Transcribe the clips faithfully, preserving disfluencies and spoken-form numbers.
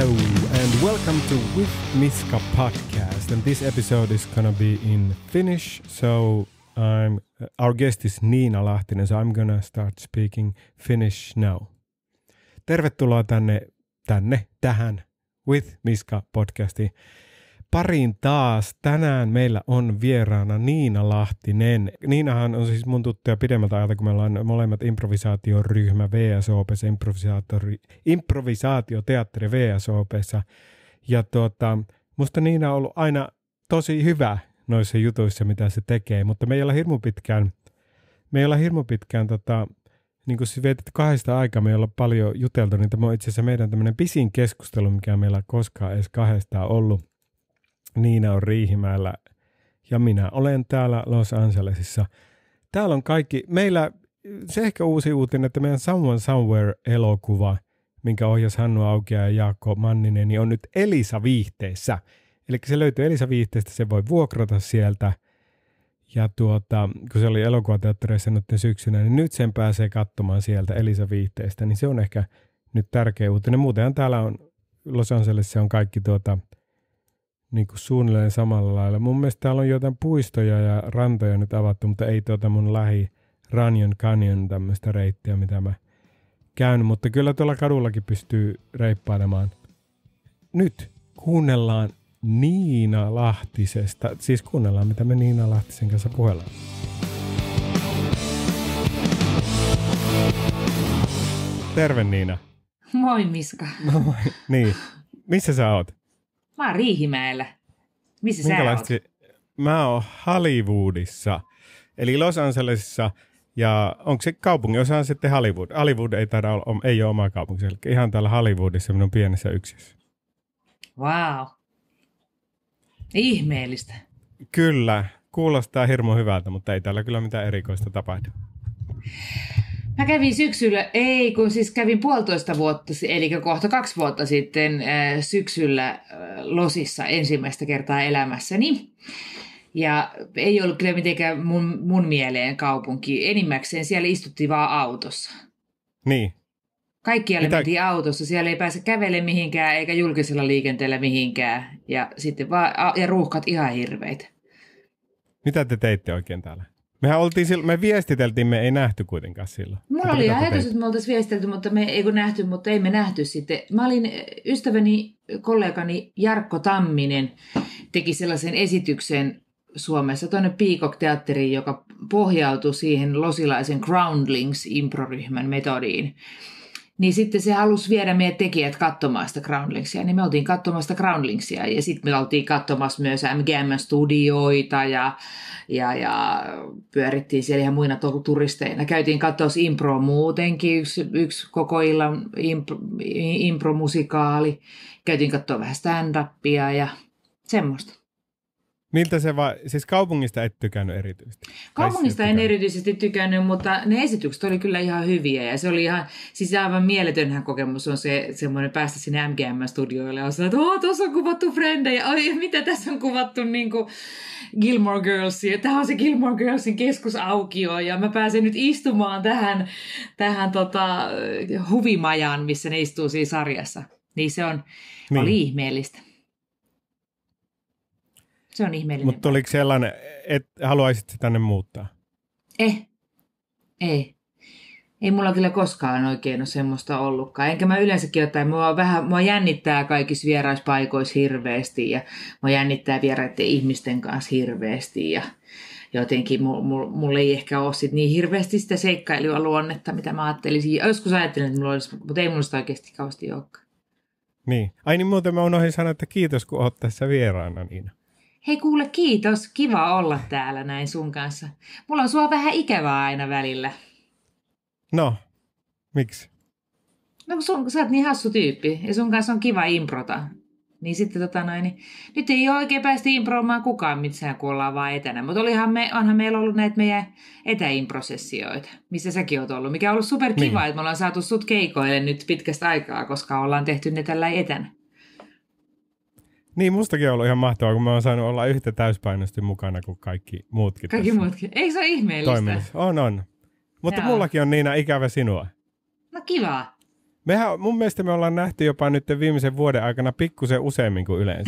Hello and welcome to With Miska podcast, and this episode is gonna be in Finnish. So I'm our guest is NIINA LAHTINEN, so I'm gonna start speaking Finnish now. Tervetuloa tänne tänne tähän With Miska podcastiin. Pariin taas. Tänään meillä on vieraana NIINA LAHTINEN. Niinahan on siis mun tuttuja pidemmältä ajalta, kun me ollaan molemmat improvisaatioryhmä V S O P:ssä, improvisaatioteatteri V S O P:ssä. Ja tuota, musta Niina on ollut aina tosi hyvä noissa jutuissa, mitä se tekee, mutta me ei olla hirmu pitkään, me ei olla hirmu pitkään tota, niin kuin siis vietit kahdesta aikaa, me ei olla paljon juteltu, niin tämä on itse asiassa meidän tämmöinen pisin keskustelu, mikä meillä koskaan edes kahdestaan ollut. Niina on Riihimäellä ja minä olen täällä Los Angelesissa. Täällä on kaikki, meillä se ehkä uusi uutinen, että meidän Someone Somewhere-elokuva, minkä ohjasi Hannu Aukea ja Jaakko Manninen, niin on nyt Elisa-viihteessä. Eli se löytyy Elisa-viihteestä, se voi vuokrata sieltä. Ja tuota, kun se oli elokuvateattereissa nyt syksynä, niin nyt sen pääsee katsomaan sieltä Elisa-viihteestä. Niin se on ehkä nyt tärkeä uutinen. Muutenhan täällä on Los Angelesissa on kaikki tuota... niin kuin suunnilleen samalla lailla. Mun mielestä täällä on jotain puistoja ja rantoja nyt avattu, mutta ei tuota mun lähi Runyon Canyon tämmöistä reittiä, mitä mä käyn. Mutta kyllä tuolla kadullakin pystyy reippailemaan. Nyt kuunnellaan Niina Lahtisesta. Siis kuunnellaan, mitä me Niina Lahtisen kanssa puhellaan. Terve Niina. Moi Miska. No moi. Niin. Missä sä oot? Mä oon Riihimäellä. Missä sä oot? Mä oon Hollywoodissa, eli Los Angelesissa, ja onko se kaupungin osa sitten Hollywood? Hollywood ei taida olla, ei ole oma kaupunki, eli ihan täällä Hollywoodissa minun pienessä yksiössä. Wow. Ihmeellistä. Kyllä, kuulostaa hirmu hyvältä, mutta ei täällä kyllä mitään erikoista tapahdu. Mä kävin syksyllä, ei kun siis kävin puolitoista vuotta, eli kohta kaksi vuotta sitten äh, syksyllä äh, Losissa ensimmäistä kertaa elämässäni. Ja ei ollut kyllä mitenkään mun, mun mieleen kaupunki. Enimmäkseen siellä istuttiin vaan autossa. Niin. Kaikkialle Mitä... mentiin autossa. Siellä ei pääse kävelemään mihinkään eikä julkisella liikenteellä mihinkään. Ja, sitten vaan, ja ruuhkat ihan hirveitä. Mitä te teitte oikein täällä? Mehän oltiin silloin, me viestiteltiin, me ei nähty kuitenkaan silloin. Mulla mutta oli ajatus, että me oltaisiin viestitelty, mutta me ei kun nähty, mutta ei me nähty sitten. Mä olin ystäväni, kollegani Jarkko Tamminen teki sellaisen esityksen Suomessa tuonne Peacock-teatteriin, joka pohjautui siihen losilaisen Groundlings improryhmän metodiin. Niin sitten se halusi viedä meidän tekijät katsomaan sitä Groundlingsia, niin me oltiin katsomaan sitä Groundlingsia ja sitten me oltiin katsomassa myös M G M-studioita ja, ja, ja pyörittiin siellä ihan muina turisteina. Käytiin katsoa impro muutenkin, yksi, yksi koko illan impro, impromusikaali. Käytiin katsoa vähän stand-upia ja semmoista. Miltä se vaan, siis kaupungista et tykännyt erityisesti? Kaupungista en erityisesti tykännyt, mutta ne esitykset oli kyllä ihan hyviä ja se oli ihan, siis aivan mieletönhän kokemus on se semmoinen päästä sinne M G M-studioille ja sanoa, että oh, tuossa on kuvattu Frendejä, oi mitä tässä on kuvattu niin kuin Gilmore Girlsia, tämä on se Gilmore Girlsin keskusaukio ja mä pääsen nyt istumaan tähän, tähän tota, huvimajaan, missä ne istuu siinä sarjassa, niin se on, niin. Oli ihmeellistä. Se on ihmeellinen. Mutta oliko sellainen, että haluaisit tänne muuttaa? Eh, ei. Ei mulla kyllä koskaan oikein ole semmoista ollutkaan. Enkä mä yleensäkin ottaen, mua, vähän, mua jännittää kaikissa vieraispaikoissa hirveästi ja mua jännittää vieraiden ihmisten kanssa hirveästi. Ja jotenkin mulla mul ei ehkä ole sit niin hirveästi sitä seikkailua luonnetta, mitä mä ajattelisin. Joskus ajattelin, että mulla olisi, mutta ei mulla sitä oikeasti kauheasti olekaan. Niin. Ai niin muuten mä unohdin sanoa, että kiitos kun oot tässä vieraana, Niina. Hei kuule, kiitos. Kiva olla täällä näin sun kanssa. Mulla on sua vähän ikävää aina välillä. No, miksi? No kun sun, sä oot niin hassu tyyppi ja sun kanssa on kiva improta. Niin sitten tota noin, niin nyt ei ole oikein päästy improamaan kukaan missään, kun ollaan vaan etänä. Mutta me, onhan meillä ollut näitä meidän etäimprosessioita, missä säkin oot ollut. Mikä on ollut superkiva, niin. Että me ollaan saatu sut keikoille nyt pitkästä aikaa, koska ollaan tehty ne tällä etänä. Niin, mustakin on ollut ihan mahtavaa, kun mä oon saanut olla yhtä täyspainoisesti mukana kuin kaikki muutkin. Kaikki tässä muutkin. Eikö se ole ihmeellistä? Toiminnassa. On, on. Mutta Joo. Mullakin on Niina ikävä sinua. No kiva. Mehän, mun mielestä me ollaan nähty jopa nyt viimeisen vuoden aikana pikkusen useammin kuin yleensä.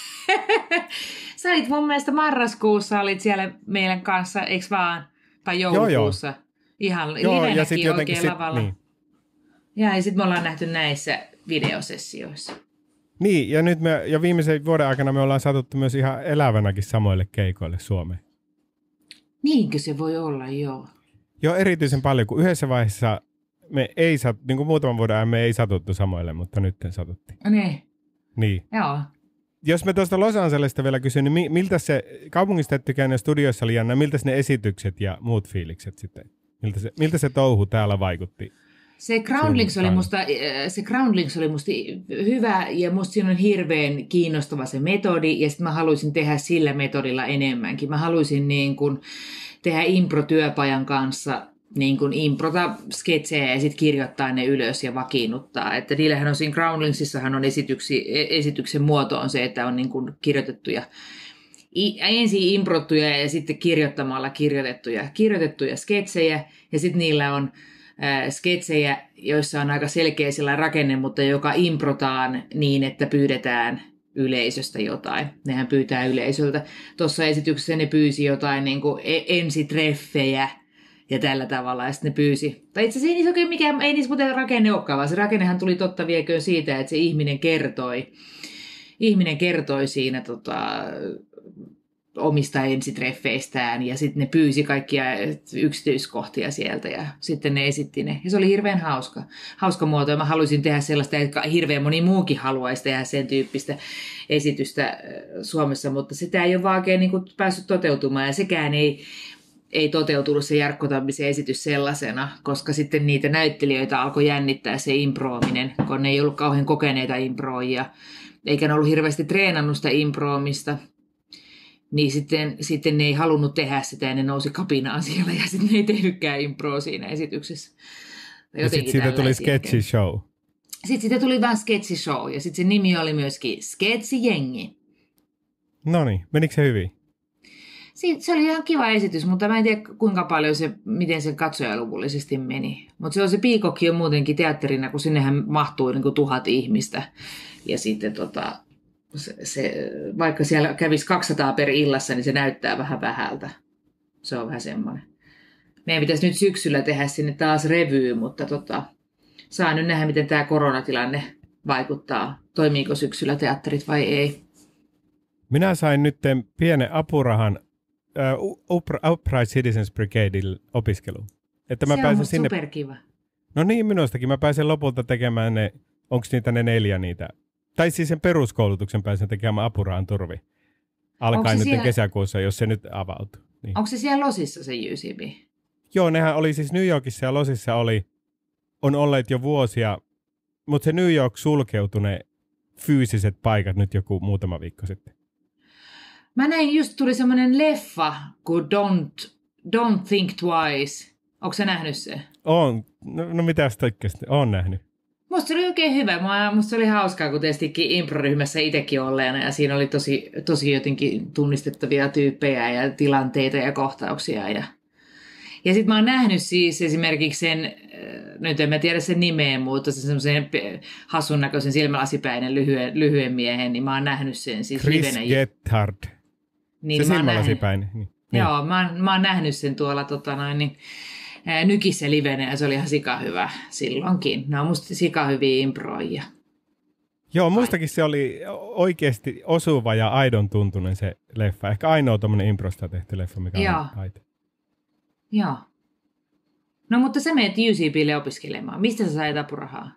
Sä olit mun mielestä marraskuussa, olit siellä meidän kanssa, eikö vaan? Tai joulukuussa. Joo, joo. Ihan livenäkin oikein sit, lavalla. Niin. Ja, ja sitten me ollaan nähty näissä videosessioissa. Niin, ja nyt me, ja viimeisen vuoden aikana me ollaan satuttu myös ihan elävänäkin samoille keikoille Suomeen. Niinkö se voi olla, joo. Joo, erityisen paljon, kun yhdessä vaiheessa me ei sat, niin kuin muutaman vuoden ajan me ei satuttu samoille, mutta nyt satuttiin. Niin. Niin. Joo. Jos me tuosta Los Angelesista vielä kysyn, niin miltä se, kaupungista ette käynyt studioissa oli jännä, miltä ne esitykset ja muut fiilikset sitten, miltä se, miltä se touhu täällä vaikutti? Se Groundlings oli musta, se Groundlings oli musta hyvä ja musta siinä on hirveän kiinnostava se metodi ja sitten mä haluaisin tehdä sillä metodilla enemmänkin. Mä haluaisin niin kun tehdä impro-työpajan kanssa niin kun improta sketsejä ja sitten kirjoittaa ne ylös ja vakiinnuttaa. Että niillähän on siinä Groundlingsissahan on esityksi, esityksen muoto on se, että on niin kun kirjoitettuja, ensin improttuja ja sitten kirjoittamalla kirjoitettuja, kirjoitettuja sketsejä ja sitten niillä on sketsejä, joissa on aika selkeä sillä rakenne, mutta joka improtaan niin, että pyydetään yleisöstä jotain. Nehän pyytää yleisöltä. Tuossa esityksessä ne pyysi jotain niin kuin ensitreffejä ja tällä tavalla, ja sitten ne pyysi. Tai itse asiassa ei niissä oikein mikään, ei niissä muuten rakenne olekaan, vaan se rakennehan tuli totta vieköön siitä, että se ihminen kertoi, ihminen kertoi siinä tota, omista ensitreffeistään ja sitten ne pyysi kaikkia yksityiskohtia sieltä ja sitten ne esitti ne. Ja se oli hirveän hauska, hauska muoto ja mä haluaisin tehdä sellaista, että hirveän moni muukin haluaisi tehdä sen tyyppistä esitystä Suomessa, mutta sitä ei ole vaan oikein niin kuin päässyt toteutumaan ja sekään ei, ei toteutunut se Jarkko Tammisen esitys sellaisena, koska sitten niitä näyttelijöitä alkoi jännittää se improominen, kun ne ei ollut kauhean kokeneita improojia, eikä ne ollut hirveästi treenannut sitä improomista. Niin sitten, sitten ne ei halunnut tehdä sitä ja ne nousi kapinaan siellä ja sitten ne ei tehnytkään improa siinä esityksessä. Ja sitten siitä tuli sketchy show. Sitten siitä tuli vaan sketchy show ja sitten se nimi oli myöskin Sketsi-jengi. No niin, menikö se hyvin? Siitä, se oli ihan kiva esitys, mutta mä en tiedä kuinka paljon se, miten se katsojaluvullisesti meni. Mutta se on se Piikokki on muutenkin teatterina, kun sinnehän mahtuu niin kuin tuhat ihmistä ja sitten tota... Se, se, vaikka siellä kävisi kaksisataa per illassa, niin se näyttää vähän vähältä. Se on vähän semmoinen. Meidän pitäisi nyt syksyllä tehdä sinne taas revy, mutta tota, saa nyt nähdä, miten tämä koronatilanne vaikuttaa. Toimiiko syksyllä teatterit vai ei? Minä sain nyt pienen apurahan uh, Upright Citizens Brigadeille opiskeluun. Että mä se pääsen on sinne... superkiva. No niin, minustakin. Mä pääsen lopulta tekemään ne, onko niitä ne neljä niitä... Tai siis sen peruskoulutuksen pääsen tekemään apurahan turvi. Alkaen nyt siellä... kesäkuussa, jos se nyt avautuu. Niin. Onko se siellä Losissa se U C B? Joo, nehän oli siis New Yorkissa ja Losissa oli, on olleet jo vuosia, mutta se New York sulkeutui ne fyysiset paikat nyt joku muutama viikko sitten. Mä näin, just tuli semmoinen leffa kuin Don't, Don't Think Twice. Onko sä nähnyt se? Oon. No, no mitä sitä oikeasti? Oon nähnyt. Musta se oli oikein hyvä. Musta se oli hauskaa, kun tietystikin improryhmässä itsekin olleena ja siinä oli tosi, tosi jotenkin tunnistettavia tyyppejä ja tilanteita ja kohtauksia. Ja, ja sitten mä oon nähnyt siis esimerkiksi sen, nyt en mä tiedä sen nimeä, mutta se semmoisen hassun näköisen silmälasipäinen lyhyen, lyhyen miehen, niin mä oon nähnyt sen siis Chris livenä. Gethard. Niin, se silmälasipäinen. Niin. Joo, mä oon, mä oon nähnyt sen tuolla tota noin, niin, Nykissä livenä ja se oli ihan sikahyvä silloinkin. Ne on musta sikahyviä improja. Joo, muistakin se oli oikeasti osuva ja aidon tuntunen se leffa. Ehkä ainoa tommonen improsta tehty leffa, mikä Joo. on aito. Joo. No mutta sä menet U C B:lle opiskelemaan. Mistä sä sait apurahaa?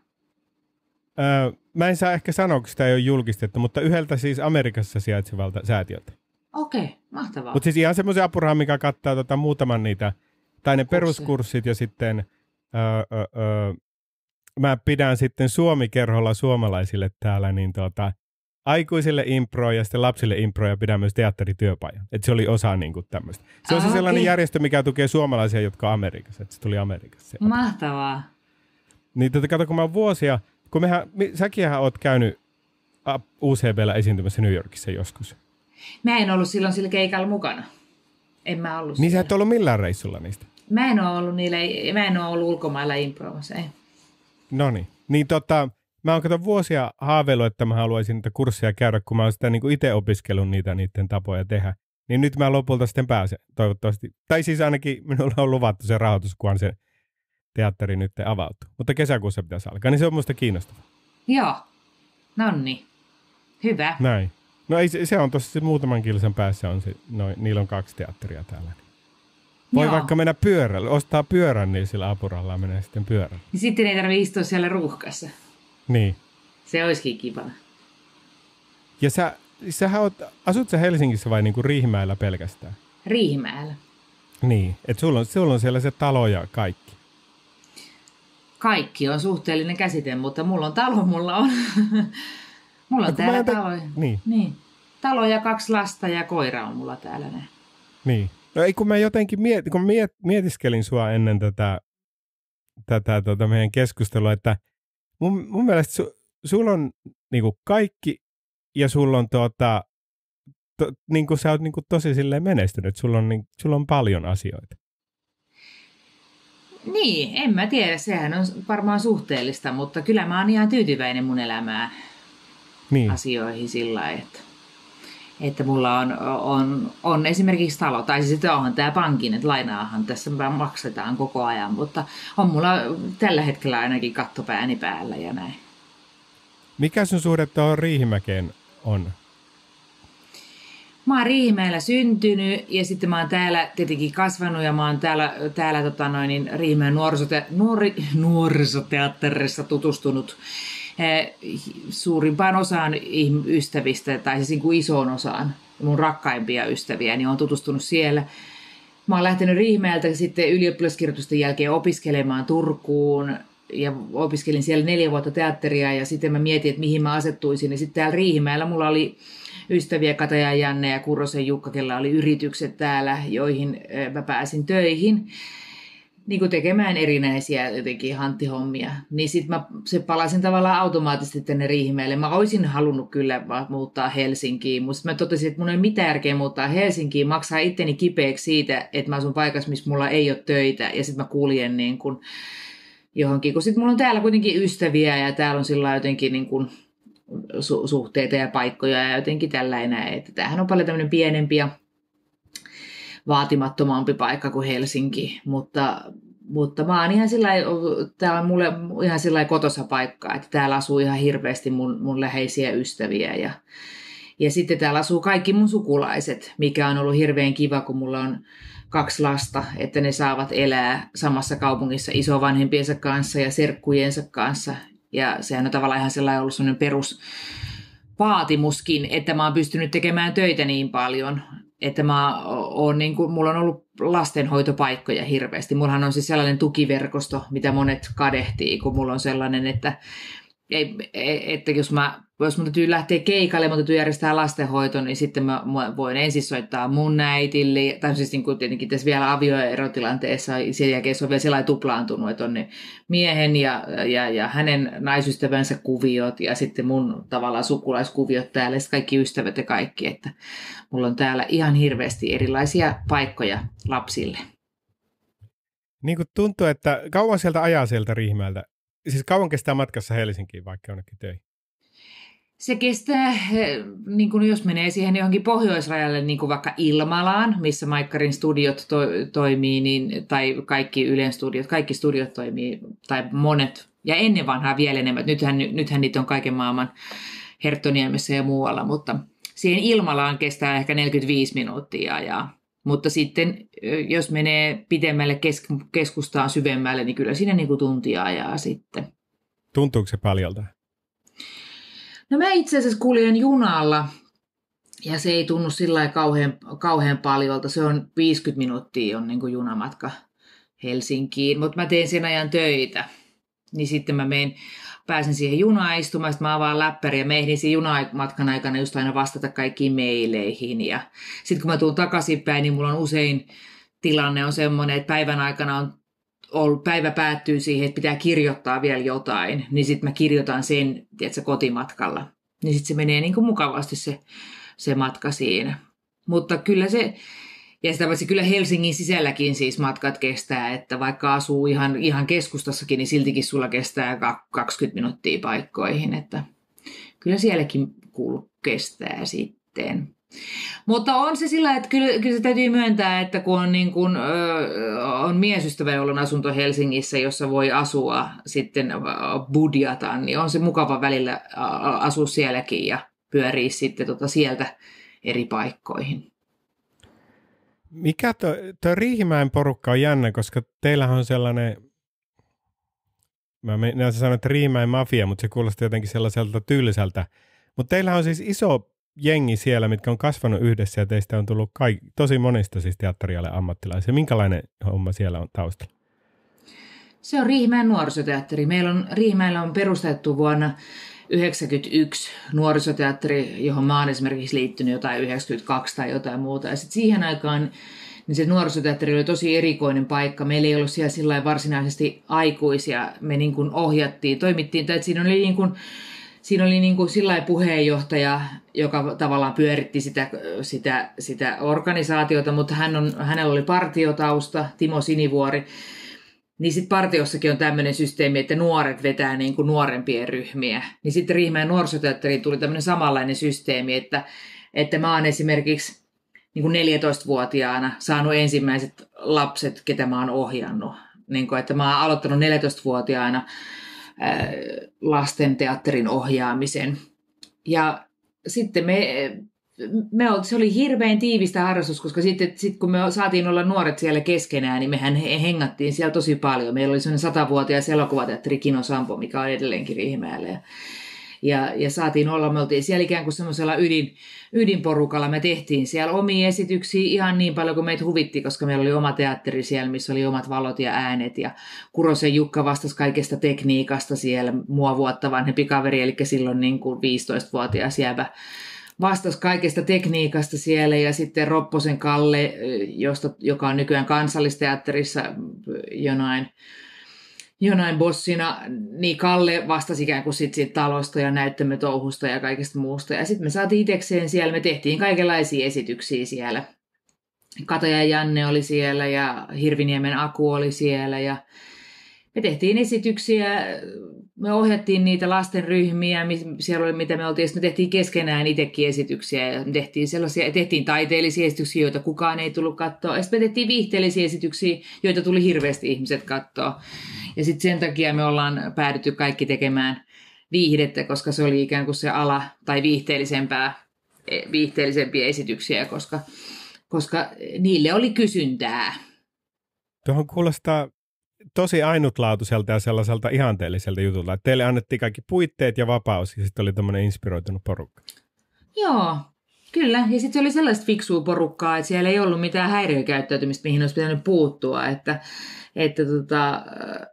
Öö, mä en saa ehkä sanoa, kun sitä ei ole julkistettu, mutta yhdeltä siis Amerikassa sijaitsevalta säätiöltä. Okei, okay, mahtavaa. Mutta siis ihan semmoisen apurahan, mikä kattaa tota muutaman niitä, tai ne peruskurssit ja sitten öö, öö, mä pidän sitten Suomi-kerholla suomalaisille täällä niin tota, aikuisille impro ja sitten lapsille impro ja pidän myös teatterityöpajan. Että se oli osa niin kuin tämmöistä. Se on ah, se sellainen okay. järjestö, mikä tukee suomalaisia, jotka on Amerikassa. Että se tuli Amerikassa. Mahtavaa. Niin tota, kato, kun mä oon vuosia, kun mehän, säkinhän oot käynyt U C B:llä esiintymässä New Yorkissa joskus. Mä en ollut silloin sillä keikalla mukana. En mä ollut Niin siellä. Sä et ollut millään reissulla niistä? Mä en ole ollut, niillä, mä en ole ollut ulkomailla improvassa, ei. Noniin. Niin tota, mä oon kato vuosia haaveillut, että mä haluaisin niitä kursseja käydä, kun mä oon sitä niin kuin itse opiskellut niitä niiden tapoja tehdä. Niin nyt mä lopulta sitten pääsen, toivottavasti. Tai siis ainakin minulla on luvattu se rahoitus, kunhan se teatteri nyt avautuu. Mutta kesäkuussa pitäisi alkaa, niin se on musta kiinnostavaa. Joo, nonni. Hyvä. Näin. No ei, se on tosiaan muutaman kilsan päässä, on se, noin, niillä on kaksi teatteria täällä. Voi Joo. vaikka mennä pyörällä, ostaa pyörän, niin sillä apurallaan menee sitten pyörällä. Niin sitten ei tarvitse istua siellä ruuhkassa. Niin. Se olisikin kiva. Ja sä, sähän oot, asut sä Helsingissä vai niinku Riihimäellä pelkästään? Riihimäellä. Niin, että sulla on, sulla on siellä se talo ja kaikki. Kaikki on suhteellinen käsite, mutta mulla on talo, mulla on, mulla on no, täällä te... talo. Niin. niin. Talo ja kaksi lasta ja koira on mulla täällä näin. Niin. No ei kun mä jotenkin miet, kun miet, mietiskelin sua ennen tätä, tätä tota meidän keskustelua, että mun, mun mielestä su, sulla on niinku kaikki ja sulla on tuota, to, niinku sä oot niinku tosi silleen menestynyt, sulla on, niin, sulla on paljon asioita. Niin, en mä tiedä, sehän on varmaan suhteellista, mutta kyllä mä oon ihan tyytyväinen mun elämään niin. asioihin sillä lailla, että, että mulla on, on, on esimerkiksi talo, tai siis onhan tää pankin, että lainaahan tässä maksetaan koko ajan, mutta on mulla tällä hetkellä ainakin katto pääni päällä ja näin. Mikä sun suhde tuohon Riihimäkeen on? Mä oon Riihimäellä syntynyt ja sitten mä oon täällä tietenkin kasvanut ja mä oon täällä, täällä tota noin, niin Riihimäen nuorisote, nuori, nuorisoteatterissa tutustunut eh, suurimpaan osaan ystävistä, tai siis niin kuin isoon osaan mun rakkaimpia ystäviä, niin oon tutustunut siellä. Mä oon lähtenyt Riihimäeltä sitten ylioppilaskirjoitusten jälkeen opiskelemaan Turkuun ja opiskelin siellä neljä vuotta teatteria ja sitten mä mietin, että mihin mä asettuisin. Ja sitten täällä Riihimäellä mulla oli ystäviä Kataja, Janne ja Kurrosen Jukka, kella oli yritykset täällä, joihin mä pääsin töihin niin kuin tekemään erinäisiä jotenkin hanttihommia. Niin sitten mä se palasin tavallaan automaattisesti tänne Riihimäelle. Mä olisin halunnut kyllä muuttaa Helsinkiin, mutta mä totesin, että mun ei ole mitään järkeä muuttaa Helsinkiin, maksaa itteni kipeäksi siitä, että mä asun paikassa, missä mulla ei ole töitä ja sitten mä kuljen niin kuin johonkin. Kun sitten mulla on täällä kuitenkin ystäviä ja täällä on sillä jotenkin niin kuin Su- suhteita ja paikkoja ja jotenkin tällainen, että tämähän on paljon tämmöinen pienempi ja vaatimattomampi paikka kuin Helsinki, mutta, mutta mä oon ihan sillai, tää on mulle ihan sillai kotosa paikka, että täällä asuu ihan hirveästi mun, mun läheisiä ystäviä ja, ja sitten täällä asuu kaikki mun sukulaiset, mikä on ollut hirveän kiva, kun mulla on kaksi lasta, että ne saavat elää samassa kaupungissa isovanhempiensa kanssa ja serkkujensa kanssa. Ja sehän on tavallaan ihan sellainen ollut sellainen perusvaatimuskin, että mä oon pystynyt tekemään töitä niin paljon, että mä oon niin kuin, mulla on ollut lastenhoitopaikkoja hirveästi. Mullahan on siis sellainen tukiverkosto, mitä monet kadehtii, kun mulla on sellainen, että, että jos mä jos mun täytyy lähteä keikalle, mun täytyy järjestää lastenhoito, niin sitten mä voin ensin soittaa mun äitille, tai siis niin kuin tietenkin tässä vielä avioerotilanteessa, sen jälkeen se on vielä sellainen tuplaantunut, että on ne miehen ja, ja, ja hänen naisystävänsä kuviot, ja sitten mun tavallaan sukulaiskuviot täällä, ja kaikki ystävät ja kaikki, että mulla on täällä ihan hirveästi erilaisia paikkoja lapsille. Niin kuin tuntuu, että kauan sieltä ajaa sieltä Riihimäeltä, siis kauan kestää matkassa Helsinkiin vaikka jonnekin töihin? Se kestää, niin kuin jos menee siihen johonkin pohjoisrajalle, niin kuin vaikka Ilmalaan, missä Maikkarin studiot to- toimii, niin, tai kaikki Ylen studiot, kaikki studiot toimii, tai monet, ja ennen vanhaa vielä enemmän. Nythän, nythän niitä on kaiken maailman Herttoniemessä ja muualla, mutta siihen Ilmalaan kestää ehkä neljäkymmentäviisi minuuttia ajaa. Mutta sitten, jos menee pitemmälle kes- keskustaan syvemmälle, niin kyllä siinä niin kuin tuntia ajaa sitten. Tuntuuko se paljolta? No mä itse asiassa kuljen junalla ja se ei tunnu sillä lailla kauhean, kauhean paljolta. Se on viisikymmentä minuuttia on niin kuin junamatka Helsinkiin, mutta mä teen sen ajan töitä. Niin sitten mä menen, pääsen siihen junaan istumaan, sitten mä avaan läppäri ja mä ehdin siinä junamatkan aikana just aina vastata kaikkiin meileihin. Ja sitten kun mä tuun takaisinpäin, niin mulla on usein tilanne on semmoinen, että päivän aikana on ollut, päivä päättyy siihen, että pitää kirjoittaa vielä jotain, niin sitten mä kirjoitan sen, tiedätkö, kotimatkalla. Niin sitten se menee niin kuin mukavasti se, se matka siinä. Mutta kyllä se, Ja sitä paitsi kyllä Helsingin sisälläkin siis matkat kestää, että vaikka asuu ihan, ihan keskustassakin, niin siltikin sulla kestää kaksikymmentä minuuttia paikkoihin, että kyllä sielläkin kuulu kestää sitten. Mutta on se sillä, että kyllä, kyllä se täytyy myöntää, että kun on, niin kuin, ö, on miesystävä, jolla on asunto Helsingissä, jossa voi asua sitten budjata, niin on se mukava välillä asua sielläkin ja pyörii sitten tota sieltä eri paikkoihin. Mikä tuo, tuo Riihimäen porukka on jännä, koska teillähän on sellainen, mä menen sanoa, että Riihimäen mafia, mutta se kuulostaa jotenkin sellaiselta tylsältä. Mutta teillähän on siis iso jengi siellä, mitkä on kasvanut yhdessä ja teistä on tullut kaik- tosi monista siis teatterialan ammattilaisia. Minkälainen homma siellä on taustalla? Se on Riihimäen nuorisoteatteri. Meillä on, Riihimäellä on perustettu vuonna yhdeksänkymmentäyksi nuorisoteatteri, johon mä oon esimerkiksi liittynyt jotain yhdeksänkymmentäkaksi tai jotain muuta. Ja sitten siihen aikaan niin se nuorisoteatteri oli tosi erikoinen paikka. Meillä ei ollut siellä sillä varsinaisesti aikuisia. Me niin kuin ohjattiin, toimittiin, tai siinä oli niin kuin Siinä oli niin kuin sillai puheenjohtaja, joka tavallaan pyöritti sitä, sitä, sitä organisaatiota, mutta hän on, hänellä oli partiotausta, Timo Sinivuori. Niin sitten partiossakin on tämmöinen systeemi, että nuoret vetää niin kuin nuorempien ryhmiä. Niin sitten Riihimäen nuorisoteatteriin tuli tämmöinen samanlainen systeemi, että, että mä oon esimerkiksi niin kuin neljätoistavuotiaana saanut ensimmäiset lapset, ketä mä oon ohjannut. Niin kuin, että mä oon aloittanut neljätoistavuotiaana lasten teatterin ohjaamisen. Ja sitten me, me se oli hirveän tiivistä harrastus, koska sitten sit kun me saatiin olla nuoret siellä keskenään, niin mehän hengattiin siellä tosi paljon. Meillä oli sellainen satavuotias elokuvateatteri Kino Sampo, mikä on edelleenkin Riihimäellä. Ja, ja, ja saatiin olla, me oltiin siellä ikään kuin semmoisella ydin, ydinporukalla. Me tehtiin siellä omia esityksiä ihan niin paljon kuin meitä huvitti, koska meillä oli oma teatteri siellä, missä oli omat valot ja äänet. Ja Kurosen Jukka vastasi kaikesta tekniikasta siellä, mua vuotta vanhempi kaveri, eli silloin niin kuin viisitoistavuotias jäävä vastasi kaikesta tekniikasta siellä. Ja sitten Ropposen Kalle, josta, joka on nykyään Kansallisteatterissa jonain, jonain bossina, niin Kalle vastasi ikään kuin sit siitä talosta ja näyttämötouhusta ja kaikesta muusta. Ja sitten me saatiin itsekseen siellä, me tehtiin kaikenlaisia esityksiä siellä. Kata ja Janne oli siellä ja Hirviniemen Aku oli siellä ja me tehtiin esityksiä, me ohjattiin niitä lastenryhmiä, siellä oli mitä me oltiin, me tehtiin keskenään itsekin esityksiä ja me tehtiin sellaisia, tehtiin taiteellisia esityksiä, joita kukaan ei tullut katsoa, ja sitten me tehtiin viihteellisiä esityksiä, joita tuli hirveästi ihmiset katsoa. Ja sitten sen takia me ollaan päädytty kaikki tekemään viihdettä, koska se oli ikään kuin se ala, tai viihteellisempää, viihteellisempiä esityksiä, koska, koska niille oli kysyntää. Tuohon kuulostaa tosi ainutlaatuiselta ja sellaiselta ihanteelliselta jutulta, että teille annettiin kaikki puitteet ja vapaus, ja sitten oli tämmöinen inspiroitunut porukka. Joo, kyllä. Ja sitten se oli sellaista fiksua porukkaa, että siellä ei ollut mitään häiriökäyttäytymistä, mihin olisi pitänyt puuttua, että, että tota,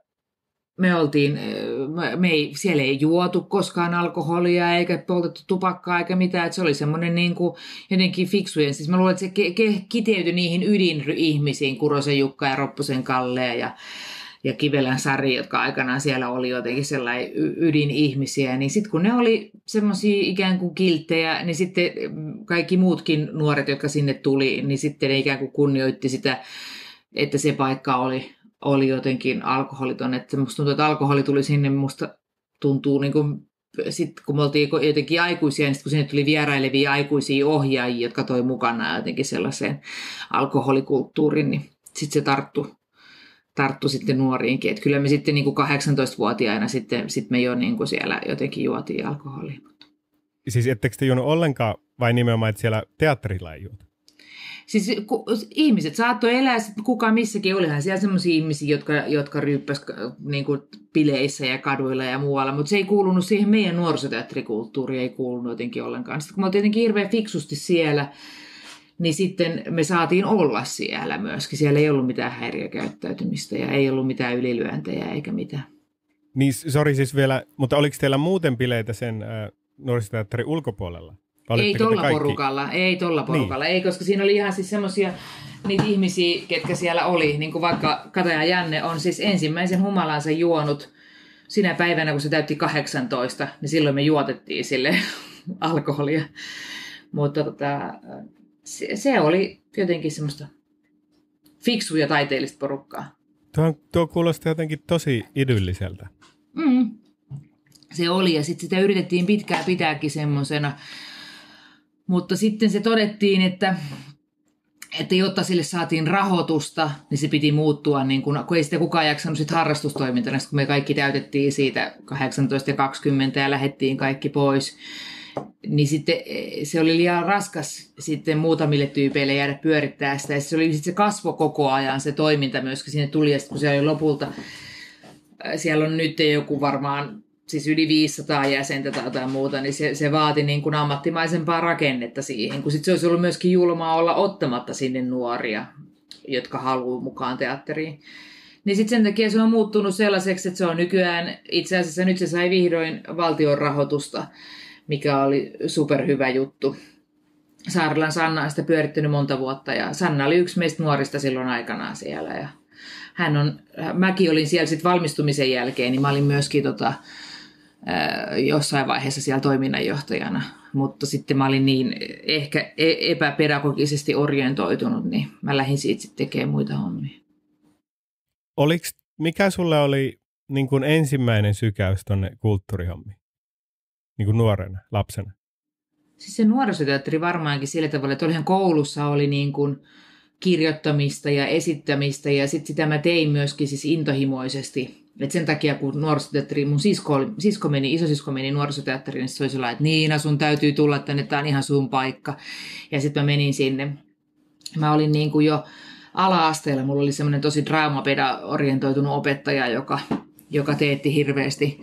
me oltiin, me ei, siellä ei juotu koskaan alkoholia eikä poltettu tupakkaa eikä mitään, että se oli semmoinen niin kuin jotenkin fiksujen. Siis mä luulen, että se kiteytyi niihin ydinihmisiin, Kurosen Jukka ja Ropposen Kalle ja, ja Kivelän Sari, jotka aikanaan siellä oli jotenkin sellainen ydinihmisiä. Niin sitten kun ne oli semmoisia ikään kuin kilttejä, niin sitten kaikki muutkin nuoret, jotka sinne tuli, niin sitten ne ikään kuin kunnioitti sitä, että se paikka oli oli jotenkin alkoholiton, että musta tuntuu, että alkoholi tuli sinne, musta tuntuu niin kuin, sit kun me oltiin jotenkin aikuisia, niin sit kun sinne tuli vierailevia aikuisia ohjaajia, jotka toi mukana jotenkin sellaiseen alkoholikulttuuriin, niin sitten se tarttui, tarttui sitten nuoriinkin, että kyllä me sitten niin kuin kahdeksantoistavuotiaina sitten sit me jo niin kuin siellä jotenkin juotiin alkoholia. Siis ettekö te juonut ollenkaan vai nimenomaan, että siellä teatterilla ei juotu? Siis ku, ihmiset saattoi elää, kuka missäkin, olihan siellä sellaisia ihmisiä, jotka, jotka ryyppäsivät niin kuin bileissä ja kaduilla ja muualla, mutta se ei kuulunut siihen meidän nuorisoteatterikulttuuriin, ei kuulunut jotenkin ollenkaan. Sitten kun me oltiin jotenkin hirveän fiksusti siellä, niin sitten me saatiin olla siellä myöskin. Siellä ei ollut mitään häiriökäyttäytymistä ja ei ollut mitään ylilyöntejä eikä mitään. Niin, sori siis vielä, mutta oliko teillä muuten bileitä sen äh, nuorisoteatterin ulkopuolella? Ei tolla porukalla, ei tolla porukalla, niin. Ei, koska siinä oli ihan siis semmoisia niitä ihmisiä, ketkä siellä oli, niin kuin vaikka Kata ja Janne on siis ensimmäisen humalansa juonut sinä päivänä, kun se täytti kahdeksantoista, niin silloin me juotettiin sille alkoholia. Mutta tota, se, se oli jotenkin semmoista fiksuja taiteellista porukkaa. Tuo, tuo kuulostaa jotenkin tosi idylliseltä. Mm. Se oli, ja sitten sitä yritettiin pitkään pitääkin semmoisena. Mutta sitten se todettiin, että, että jotta sille saatiin rahoitusta, niin se piti muuttua, niin kun, kun ei sitä kukaan jaksanut sit harrastustoimintana, kun me kaikki täytettiin siitä kahdeksantoista ja kaksikymmentä ja lähdettiin kaikki pois. Niin sitten se oli liian raskas sitten muutamille tyypeille jäädä pyörittää sitä. Ja se oli sitten se kasvo koko ajan, se toiminta myöskin sinne tuli. Ja sitten kun siellä oli lopulta, siellä on nyt joku varmaan siis yli viisisataa jäsentä tai jotain muuta, niin se, se vaati niin kuin ammattimaisempaa rakennetta siihen. Kun sitten se olisi ollut myöskin julmaa olla ottamatta sinne nuoria, jotka haluaa mukaan teatteriin. Niin sitten sen takia se on muuttunut sellaiseksi, että se on nykyään, itse asiassa nyt se sai vihdoin valtion rahoitusta, mikä oli superhyvä juttu. Saarilan Sanna on sitä pyörittänyt monta vuotta ja Sanna oli yksi meistä nuorista silloin aikanaan siellä. Ja hän on, mäkin olin siellä sitten valmistumisen jälkeen, niin mä olin myöskin tota, jossain vaiheessa siellä toiminnanjohtajana. Mutta sitten mä olin niin ehkä epäpedagogisesti orientoitunut, niin mä lähdin siitä sitten tekemään muita hommia. Oliks, mikä sulle oli niin kuin ensimmäinen sykäys tuonne kulttuurihommiin? Niin kuin nuorena, lapsena? Siis se nuorisoteatteri varmaankin sillä tavalla, että olihan koulussa oli niin kuin kirjoittamista ja esittämistä ja sitten sitä mä tein myöskin siis intohimoisesti. Et sen takia kun nuorisoteatteri, mun sisko, sisko meni, isosisko meni nuorisoteatteriin, niin se oli sellainen, että Niina sun täytyy tulla tänne, tää on ihan sun paikka. Ja sitten mä menin sinne. Mä olin niin kuin jo ala-asteella, mulla oli semmoinen tosi draamapeda-orientoitunut opettaja, joka, joka teetti hirveästi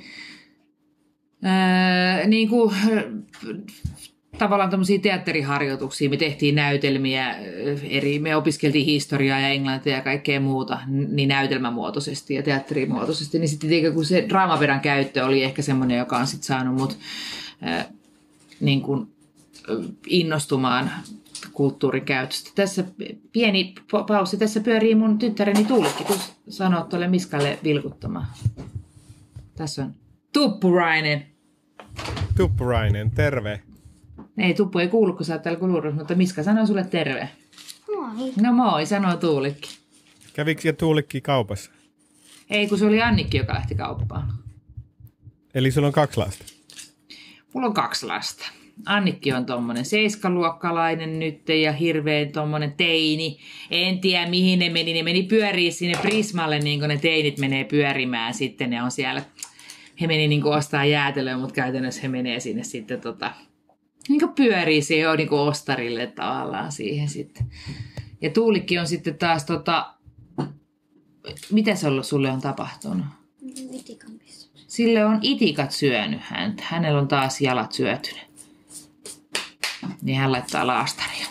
Öö, niin kuin, tavallaan tämmöisiä teatteriharjoituksia. Me tehtiin näytelmiä, eri, me opiskeltiin historiaa ja englantia ja kaikkea muuta niin näytelmämuotoisesti ja teatterimuotoisesti. Niin sitten kun se draamapedan käyttö oli ehkä semmoinen, joka on sitten saanut mut öö, niin kuin, innostumaan kulttuurin käytöstä. Tässä pieni pausi. Tässä pyörii mun tyttäreni Tuulikki. Kun sanoo tuolle Miskalle vilkuttamaan. Tässä on Tuppurainen. Tuppurainen, terve. Ei, Tuppu ei kuulu, kun sä oot täällä kuluudessa, mutta Miska sanoo sulle terve. Moi. No moi, sanoo Tuulikki. Kävikö Tuulikki kaupassa? Ei, kun se oli Annikki, joka lähti kauppaan. Eli sulla on kaksi lasta? Mulla on kaksi lasta. Annikki on tommonen seiskaluokkalainen nyt ja hirveän tommonen teini. En tiedä mihin ne meni. Ne meni pyörii sinne Prismalle, niin kuin ne teinit menee pyörimään sitten. Ne on siellä, he meni niin kuin ostaa jäätelöä, mutta käytännössä he menee sinne sitten tota, niin kuin pyörii siihen jo niin kuin ostarille tavallaan siihen sitten. Ja Tuulikki on sitten taas tota, mitä se ollut, sulle on tapahtunut? Sille on itikat syönyt häntä. Hänellä on taas jalat syötynyt. Niin hän laittaa laastaria.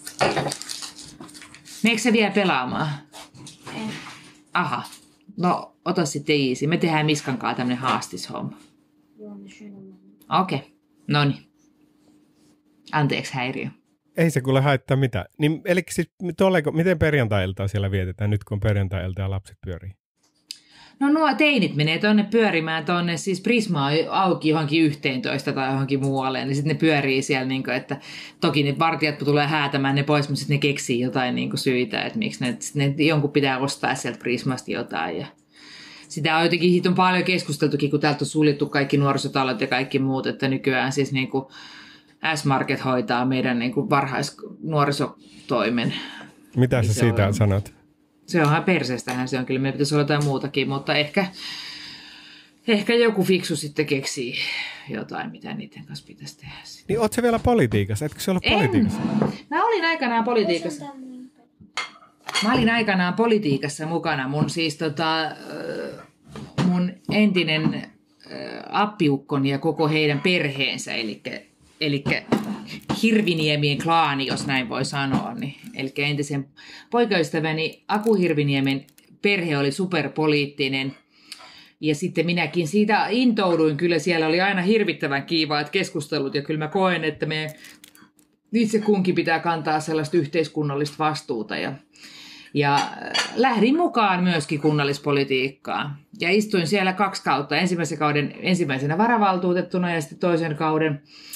Meneekö se vielä pelaamaan? En. Aha. No, ota sitten easy. Me tehdään Miskan kanssa tämmönen haastishomma. Okei. Okay. Noniin. Anteeksi häiriö. Ei se kuule haittaa mitään. Niin, eli siis, tolleko, miten perjantai-iltaa siellä vietetään nyt, kun perjantai-ilta ja lapset pyörii? No nuo teinit menee tonne pyörimään tonne, siis Prisma on auki johonkin yhteentoista tai johonkin muualle, niin sitten ne pyörii siellä, niin kuin, että toki ne vartijat tulee häätämään ne pois, mutta sitten ne keksii jotain niin kuin syitä, että miksi ne, ne jonkun pitää ostaa sieltä Prismasta jotain. Ja sitä on jotenkin, siitä on paljon keskusteltukin, kun täältä on suljettu kaikki nuorisotalot ja kaikki muut, että nykyään siis niin kuin S-Market hoitaa meidän niin kuin varhaisnuorisotoimen. Mitä sä siitä on, sanot? Se onhan perseestähän se on, kyllä meidän pitäisi olla jotain muutakin, mutta ehkä, ehkä joku fiksu sitten keksii jotain, mitä niiden kanssa pitäisi tehdä. Niin ootko sä vielä politiikassa? Etkö sä ollut en. politiikassa? Mä olin aikanaan politiikassa. Mä olin aikanaan politiikassa mukana. Mun siis tota, mun entinen appiukkoni ja koko heidän perheensä, eli Eli Hirviniemien klaani, jos näin voi sanoa. Niin, eli entisen poikaystäväni Aku Hirviniemen perhe oli superpoliittinen. Ja sitten minäkin siitä intouduin. Kyllä siellä oli aina hirvittävän kiivaat keskustelut. Ja kyllä mä koen, että me itse kunkin pitää kantaa sellaista yhteiskunnallista vastuuta. Ja, ja lähdin mukaan myöskin kunnallispolitiikkaan. Ja istuin siellä kaksi kautta. Ensimmäisen kauden ensimmäisenä varavaltuutettuna ja sitten toisen kauden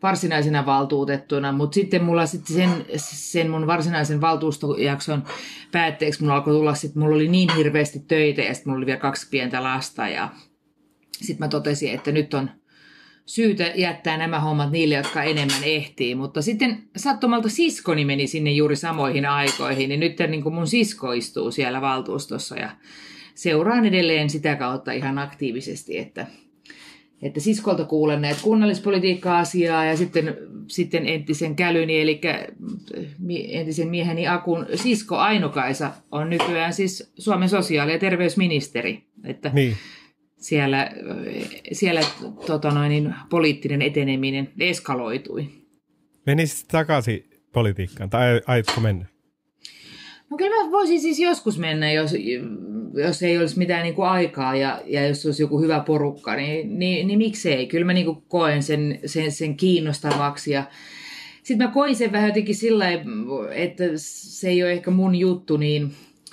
varsinaisena valtuutettuna, mutta sitten mulla sitten sen, sen mun varsinaisen valtuustojakson päätteeksi mulla alkoi tulla, sitten mulla oli niin hirveästi töitä ja sitten mulla oli vielä kaksi pientä lasta ja sitten mä totesin, että nyt on syytä jättää nämä hommat niille, jotka enemmän ehtii, mutta sitten sattumalta siskoni meni sinne juuri samoihin aikoihin, niin nyt niin kuin mun sisko istuu siellä valtuustossa ja seuraan edelleen sitä kautta ihan aktiivisesti, että, että siskolta kuulen näitä kunnallispolitiikka-asiaa ja sitten, sitten entisen kälyni, eli entisen mieheni Akun sisko Aino-Kaisa on nykyään siis Suomen sosiaali- ja terveysministeri, että niin. Siellä, siellä tota noin, niin, poliittinen eteneminen eskaloitui. Menisit takaisin politiikkaan, tai aiotko mennä? No kyllä mä voisin siis joskus mennä, jos, jos ei olisi mitään niin kuin aikaa ja, ja jos olisi joku hyvä porukka, niin, niin, niin miksei. Kyllä mä niin kuin koen sen, sen, sen kiinnostavaksi. Ja sitten mä koin sen vähän jotenkin sillä tavalla, että se ei ole ehkä mun juttu, niin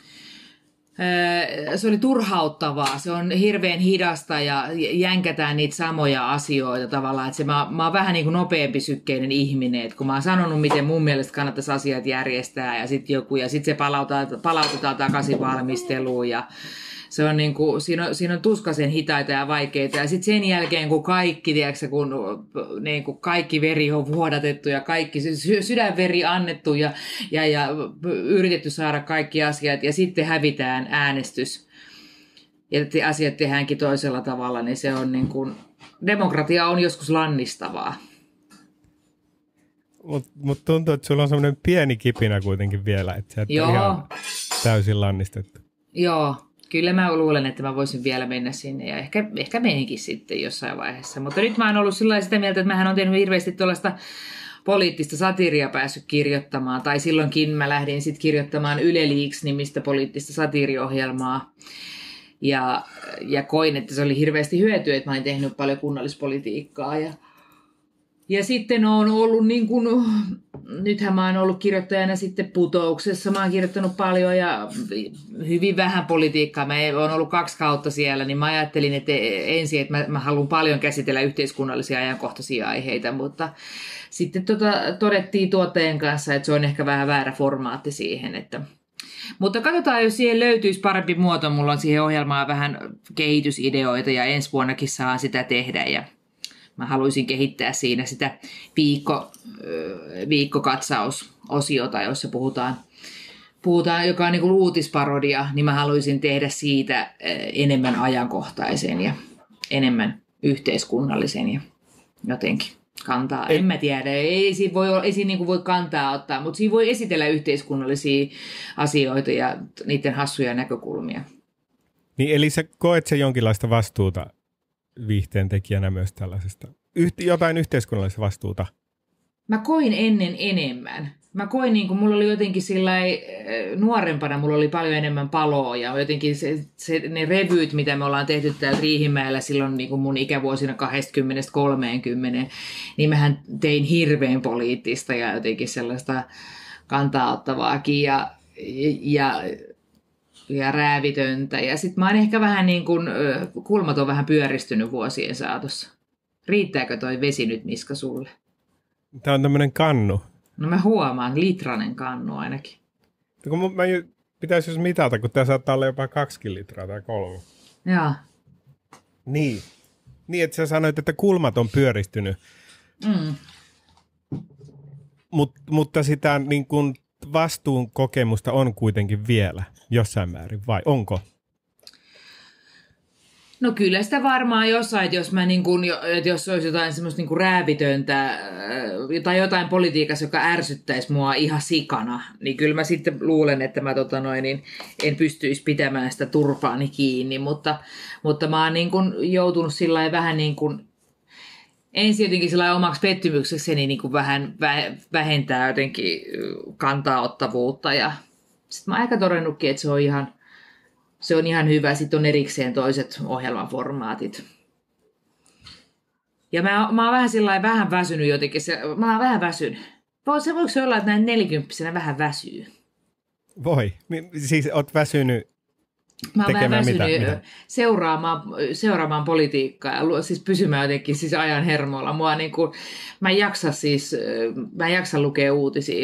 se oli turhauttavaa, se on hirveän hidasta ja jänkätään niitä samoja asioita tavallaan, että se, mä, mä oon vähän niin kuin nopeampi sykkeinen ihminen, että kun mä oon sanonut, miten mun mielestä kannattaisi asiat järjestää ja sitten joku, ja sitten se palautetaan, palautetaan takaisin valmisteluun ja se on niin kuin, siinä, on, siinä on tuskaisen hitaita ja vaikeita ja sitten sen jälkeen kun kaikki, tiedätkö, kun niin kuin kaikki veri on vuodatettu ja kaikki sydänveri annettu ja, ja, ja yritetty saada kaikki asiat ja sitten hävitään äänestys ja asiat tehdäänkin toisella tavalla, niin se on niin kuin, demokratia on joskus lannistavaa. Mutta mut tuntuu, että sulla on semmoinen pieni kipinä kuitenkin vielä, että sä et ole ihan täysin lannistettu. Joo. Kyllä mä luulen, että mä voisin vielä mennä sinne ja ehkä, ehkä meninkin sitten jossain vaiheessa. Mutta nyt mä oon ollut sillä sitä mieltä, että mähän on tehnyt hirveästi tuollaista poliittista satiria päässyt kirjoittamaan. Tai silloinkin mä lähdin sitten kirjoittamaan Yle Leaks-nimistä poliittista satiiriohjelmaa. Ja, ja koin, että se oli hirveästi hyötyä, että mä olin tehnyt paljon kunnallispolitiikkaa. Ja, ja sitten on ollut niin kuin, nythän mä oon ollut kirjoittajana sitten Putouksessa, mä oon kirjoittanut paljon ja hyvin vähän politiikkaa, mä oon ollut kaksi kautta siellä, niin mä ajattelin, että ensin, että mä, mä haluan paljon käsitellä yhteiskunnallisia ajankohtaisia aiheita, mutta sitten tota, todettiin tuottajien kanssa, että se on ehkä vähän väärä formaatti siihen, että mutta katsotaan, jos siihen löytyisi parempi muoto, mulla on siihen ohjelmaan vähän kehitysideoita ja ensi vuonnakin saa sitä tehdä ja mä haluaisin kehittää siinä sitä viikko, viikkokatsausosiota, jossa puhutaan, puhutaan joka on niin kuin uutisparodia, niin mä haluaisin tehdä siitä enemmän ajankohtaisen ja enemmän yhteiskunnallisen ja jotenkin kantaa. En mä tiedä, ei siinä voi, ei siinä niin kuin voi kantaa ottaa, mutta siinä voi esitellä yhteiskunnallisia asioita ja niiden hassuja näkökulmia. Niin eli sä koet sen jonkinlaista vastuuta viihteen tekijänä myös tällaisesta, Yht, jotain yhteiskunnallista vastuuta? Mä koin ennen enemmän. Mä koin, niin kuin mulla oli jotenkin sillai, nuorempana, mulla oli paljon enemmän paloa ja jotenkin se, se, ne revyt, mitä me ollaan tehty täällä Riihimäellä silloin niin kuin mun ikävuosina kaksikymmentä kolmekymmentä, niin mähän tein hirveän poliittista ja jotenkin sellaista kantaa ottavaakin ja, ja ja räävitöntä. Ja sitten mä oon ehkä vähän niin kuin, kulmat on vähän pyöristynyt vuosien saatossa. Riittääkö toi vesi nyt, Miska, sulle? Tää on tämmönen kannu. No mä huomaan, litranen kannu ainakin. Kun mä pitäisi jos mitata, kun tää saattaa olla jopa kaksi litraa tai kolme. Joo. Niin. Niin, että sä sanoit, että kulmat on pyöristynyt. Mm. Mut, mutta sitä niin kuin vastuun kokemusta on kuitenkin vielä jossain määrin, vai onko? No kyllä sitä varmaan jossain, että jos, mä niin kun, että jos olisi jotain semmoista niin kuin räävitöntä tai jotain politiikassa, joka ärsyttäisi mua ihan sikana, niin kyllä mä sitten luulen, että mä tota noin, niin en pystyisi pitämään sitä turpaani kiinni, mutta, mutta mä oon niin kun joutunut sillä vähän niin kuin ensin jotenkin sillä omaksi pettymyksekseni niin kuin vähän vähentää jotenkin kantaottavuutta ja sitten mä oon aika todennutkin, että se on ihan Se on ihan hyvä. Sitten on erikseen toiset ohjelmaformaatit. Ja mä, mä oon vähän sillä vähän väsynyt jotenkin. Se, mä oon vähän väsynyt. Se voiko se olla, että näin nelikymppisenä vähän väsyy? Voi. Siis oot väsynyt Mä oon vähän mitä, väsynyt mitä? Seuraamaan, seuraamaan politiikkaa ja siis pysymään jotenkin siis ajan hermolla. Mua niin kuin, mä en jaksa siis, mä en jaksa lukea uutisia.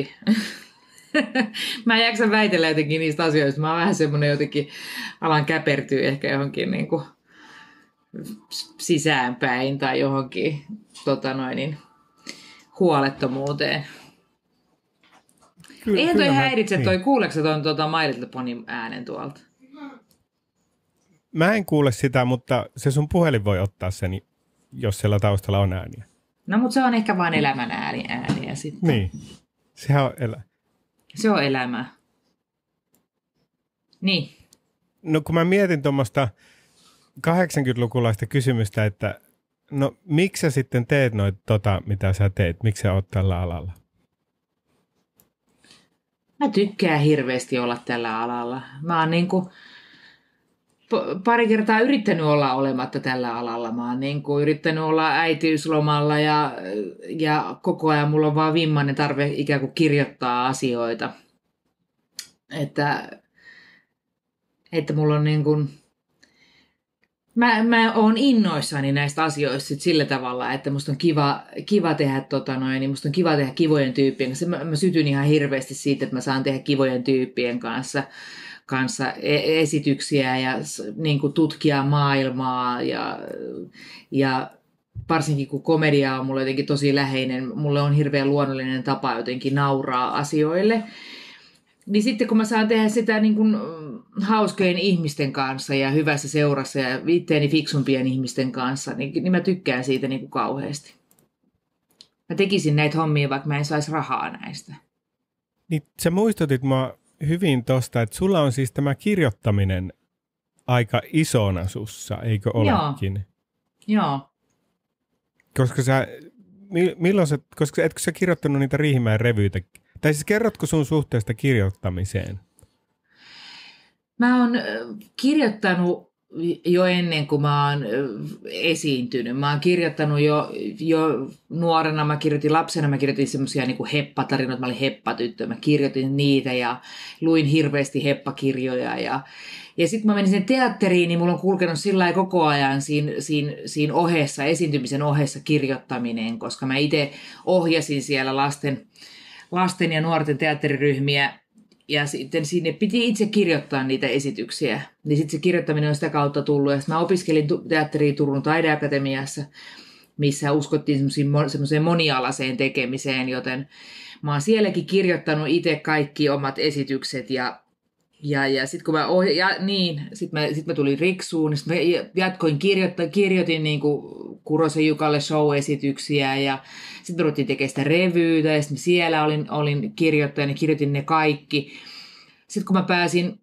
Mä en jaksa väitellä jotenkin niistä asioista. Mä oon vähän semmoinen jotenkin, alan käpertyä ehkä johonkin niin kuin sisäänpäin tai johonkin tota noin, niin, huolettomuuteen. Kyllä, eihän toi häiritse toi, niin. Kuuleeko tuon tuota My Little Ponin äänen tuolta? Mä en kuule sitä, mutta se sun puhelin voi ottaa sen, jos siellä taustalla on ääniä. No, mutta se on ehkä vain elämän ääni, ääniä sitten. Niin, sehän on elä. Se on elämää. Niin. No kun mä mietin tuommoista kahdeksankymmentälukulaista kysymystä, että no miksi sä sitten teet noit tota, mitä sä teet? Miksi sä oot tällä alalla? Mä tykkään hirveästi olla tällä alalla. Mä oon niinku pari kertaa yrittänyt olla olematta tällä alalla. Mä oon niinku yrittänyt olla äitiyslomalla ja, ja koko ajan mulla on vaan vimmainen tarve ikään kuin kirjoittaa asioita. Että, että mulla on niinku Mä, mä oon innoissani näistä asioista sit sillä tavalla, että musta on kiva, kiva tehdä tota noin, niin musta on kiva tehdä kivojen tyyppien kanssa. Mä, mä sytyn ihan hirveästi siitä, että mä saan tehdä kivojen tyyppien kanssa, kanssa esityksiä ja niin kuin tutkia maailmaa ja, ja varsinkin kun komedia on mulle jotenkin tosi läheinen, mulle on hirveän luonnollinen tapa jotenkin nauraa asioille. Niin sitten kun mä saan tehdä sitä niin kuin hauskojen ihmisten kanssa ja hyvässä seurassa ja itteeni fiksumpien ihmisten kanssa, niin, niin mä tykkään siitä niin kuin kauheasti. Mä tekisin näitä hommia, vaikka mä en saisi rahaa näistä. Niin sä muistutit mua hyvin tosta, että sulla on siis tämä kirjoittaminen aika isona sussa, eikö olekin? Joo. Joo. Koska sä, milloin sä, koska etkö sä kirjoittanut niitä Riihimäen revyitä? Tai siis kerrotko sun suhteesta kirjoittamiseen? Mä oon kirjoittanut jo ennen kuin mä oon esiintynyt. Mä oon kirjoittanut jo, jo nuorena, mä kirjoitin lapsena, mä kirjoitin semmosia niin kuin heppatarinoita, mä olin heppatyttö, mä kirjoitin niitä ja luin hirveästi heppakirjoja. Ja, ja sitten mä menin sen teatteriin, niin mulla on kulkenut sillä lailla koko ajan siinä, siinä, siinä ohessa, esiintymisen ohessa kirjoittaminen, koska mä itse ohjasin siellä lasten, lasten ja nuorten teatteriryhmiä. Ja sitten sinne piti itse kirjoittaa niitä esityksiä. Niin sitten se kirjoittaminen on sitä kautta tullut. Ja mä opiskelin teatteria Turun taideakatemiassa, missä uskottiin semmoiseen monialaiseen tekemiseen. Joten mä oon sielläkin kirjoittanut itse kaikki omat esitykset. Ja, ja, ja sitten kun mä, oh, ja, niin, sit mä, sit mä tulin Riksuun, niin sit mä jatkoin kirjoittaa, kirjoitin niin kuin Kurosen Jukalle show-esityksiä. Ja sitten me ruvettiin tekemään sitä revyytä ja sitten siellä olin, olin kirjoittajana ja kirjoitin ne kaikki. Sitten kun mä pääsin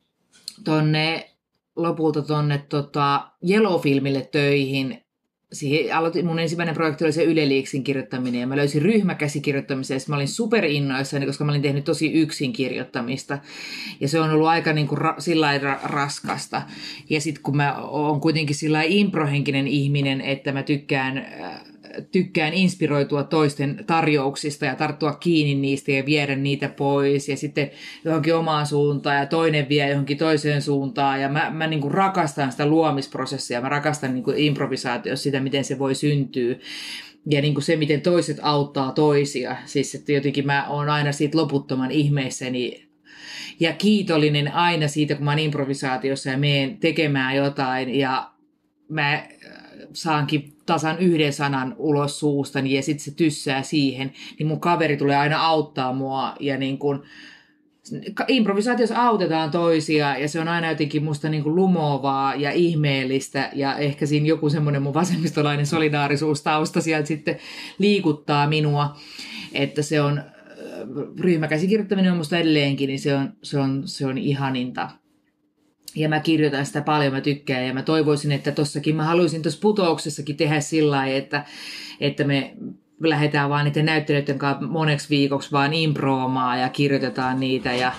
tonne, lopulta tuonne tota, Yellow-filmille töihin, siihen aloitin, mun ensimmäinen projekti oli se Yle Leaksin kirjoittaminen ja mä löysin ryhmäkäsikirjoittamisen. Mä olin superinnoissani, koska mä olin tehnyt tosi yksin kirjoittamista ja se on ollut aika niin kuin ra, sillä ra, raskasta. Ja sitten kun mä oon kuitenkin sillä improhenkinen ihminen, että mä tykkään... tykkään inspiroitua toisten tarjouksista ja tarttua kiinni niistä ja viedä niitä pois ja sitten johonkin omaan suuntaan ja toinen vie johonkin toiseen suuntaan ja mä, mä niin kuin rakastan sitä luomisprosessia, mä rakastan niin kuin improvisaatiossa sitä, miten se voi syntyä ja niin kuin se, miten toiset auttaa toisia, siis että jotenkin mä oon aina siitä loputtoman ihmeissäni ja kiitollinen aina siitä, kun mä oon improvisaatiossa ja menen tekemään jotain ja mä saankin tasan yhden sanan ulos suustani ja sitten se tyssää siihen, niin mun kaveri tulee aina auttaa mua ja niin kun, improvisaatiossa autetaan toisia ja se on aina jotenkin musta niin kuin lumoavaa ja ihmeellistä ja ehkä siinä joku semmoinen mun vasemmistolainen solidaarisuustausta sieltä sitten liikuttaa minua, että se on ryhmäkäsikirjoittaminen on musta edelleenkin, niin se on, se on, se on ihaninta. Ja mä kirjoitan sitä paljon, mä tykkään ja mä toivoisin, että tossakin, mä haluaisin tuossa Putouksessakin tehdä sillä lailla, että, että me lähdetään vaan niiden näyttelijöiden kanssa moneksi viikoksi vaan improomaan ja kirjoitetaan niitä ja,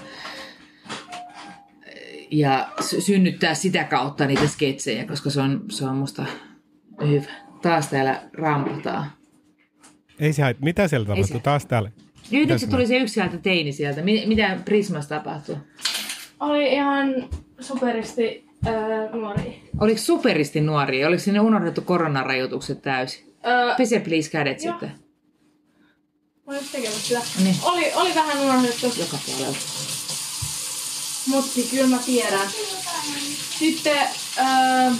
ja synnyttää sitä kautta niitä sketsejä, koska se on, se on musta hyvä. Taas täällä rampataan. Ei se haittaa. Mitä siellä tapahtui? Taas täällä. Nyt se tuli se yksi sieltä teini sieltä. Mitä Prismassa tapahtui? Oli ihan superisti ää, nuoria. Oliko superisti nuoria? Oliko sinne unohdettu koronarajoitukset täysin? Öö, Pese please kädet joo. sitten. Mä olin tekemässä sitä. Niin. Oli, oli vähän unohdettu. Joka puolella. Mutta kyllä mä tiedän. Sitten, öö,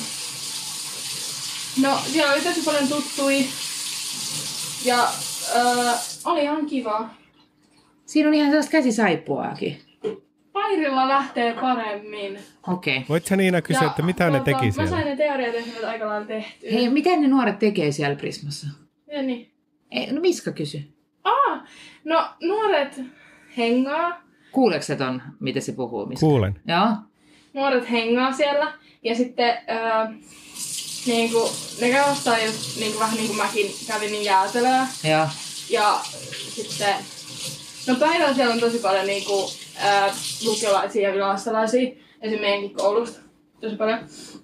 no siellä oli tosi paljon tuttui. Ja öö, oli ihan kiva. Siinä on ihan sellaista käsisaippuaakin. Pairilla lähtee paremmin. Okei. Okay. Voit sä Niina kysyä, että mitä ne teki Mä siellä? sain ne teoriatehtävät aika lailla tehtyä. Hei, miten ne nuoret tekee siellä Prismassa? Ja niin. Ei, no Miska kysy. Aa, no nuoret hengaa. Kuuleeko sä ton, mitä se puhuu? Miska? Kuulen. Joo. Nuoret hengaa siellä. Ja sitten öö, niinku, ne käy ostaa just niinku, vähän niin kuin mäkin kävin niin jäätelöä. Joo. Ja sitten, no päivällä siellä on tosi paljon niinku, ää, lukiolaisia ja ylastalaisia, esimerkiksi meidänkin koulusta tosi paljon.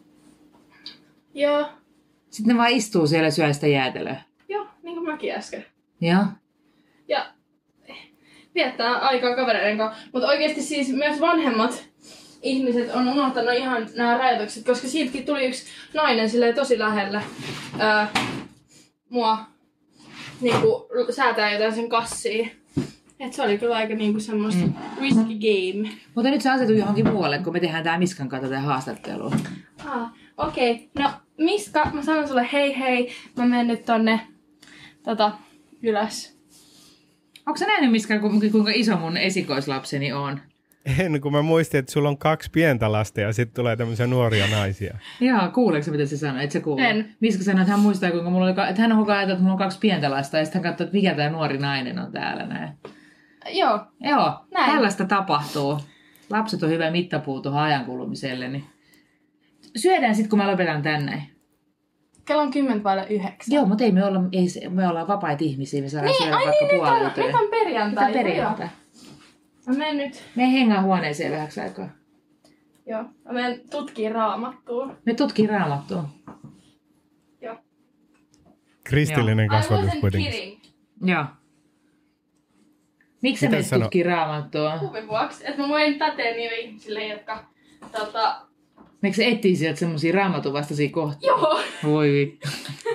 Ja Sitten ne vaan istuu siellä ja syö sitä jäätelöä. joo, niin kuin mäkin äsken. Joo. Ja viettää aikaa kavereiden kanssa. Mutta oikeasti siis myös vanhemmat ihmiset on unohtanut ihan nämä rajoitukset, koska siitäkin tuli yksi nainen silleen tosi lähelle ää, mua niinku säätää jotain sen kassiin. Et se oli kyllä aika niinku semmoista mm. risky game. Mutta nyt sä asetut johonkin muualle, kun me tehdään tää Miskan kanssa tätä haastattelua. Ah, okei. Okay. No Miska, mä sanon sulle hei hei. Mä menen nyt tonne tota, ylös. Onko sä nähnyt Miska, kuinka iso mun esikoislapseni on? En, kun mä muistin, että sulla on kaksi pientä lasta ja sitten tulee tämmöisiä nuoria naisia. Joo, kuuleeko mitä se sanoi? Et se kuule. En. Miska sanoi, että hän muistaa, kuinka mulla oli, että hän on koko ajan, että mulla on kaksi pientä lasta. Ja sitten hän katsoi, että mikä tämä nuori nainen on täällä näin. Joo. Joo, Näin. tällaista tapahtuu. Lapset on hyvä mittapuu tuohon ajankulumiselle. Niin syödään sitten, kun mä lopetan tänne. Kello on kymmentä vaille yhdeksän. Joo, mutta ei me olla, ei, se- me ollaan vapaita ihmisiä. Me saadaan Niin, syödä ai vaikka niin, nyt on, puoli nyt on perjantai. Mitä perjantai? Mä menen nyt. Me hengaa huoneeseen vähäksi aikaa. Joo. Mä menen tutkiin raamattua. Me tutkii raamattua. Joo. Kristillinen I kasvatus wasn't kuitenkin. kidding. Joo. Miksi sä Mitä menet sano? tutkii raamattua? Huvin vuoksi. Että mä voin täteen niille ihmisille, jotka tota... Meikö sä etsii sieltä semmosia raamatun vastaisia kohtia? Joo. Voi vittu.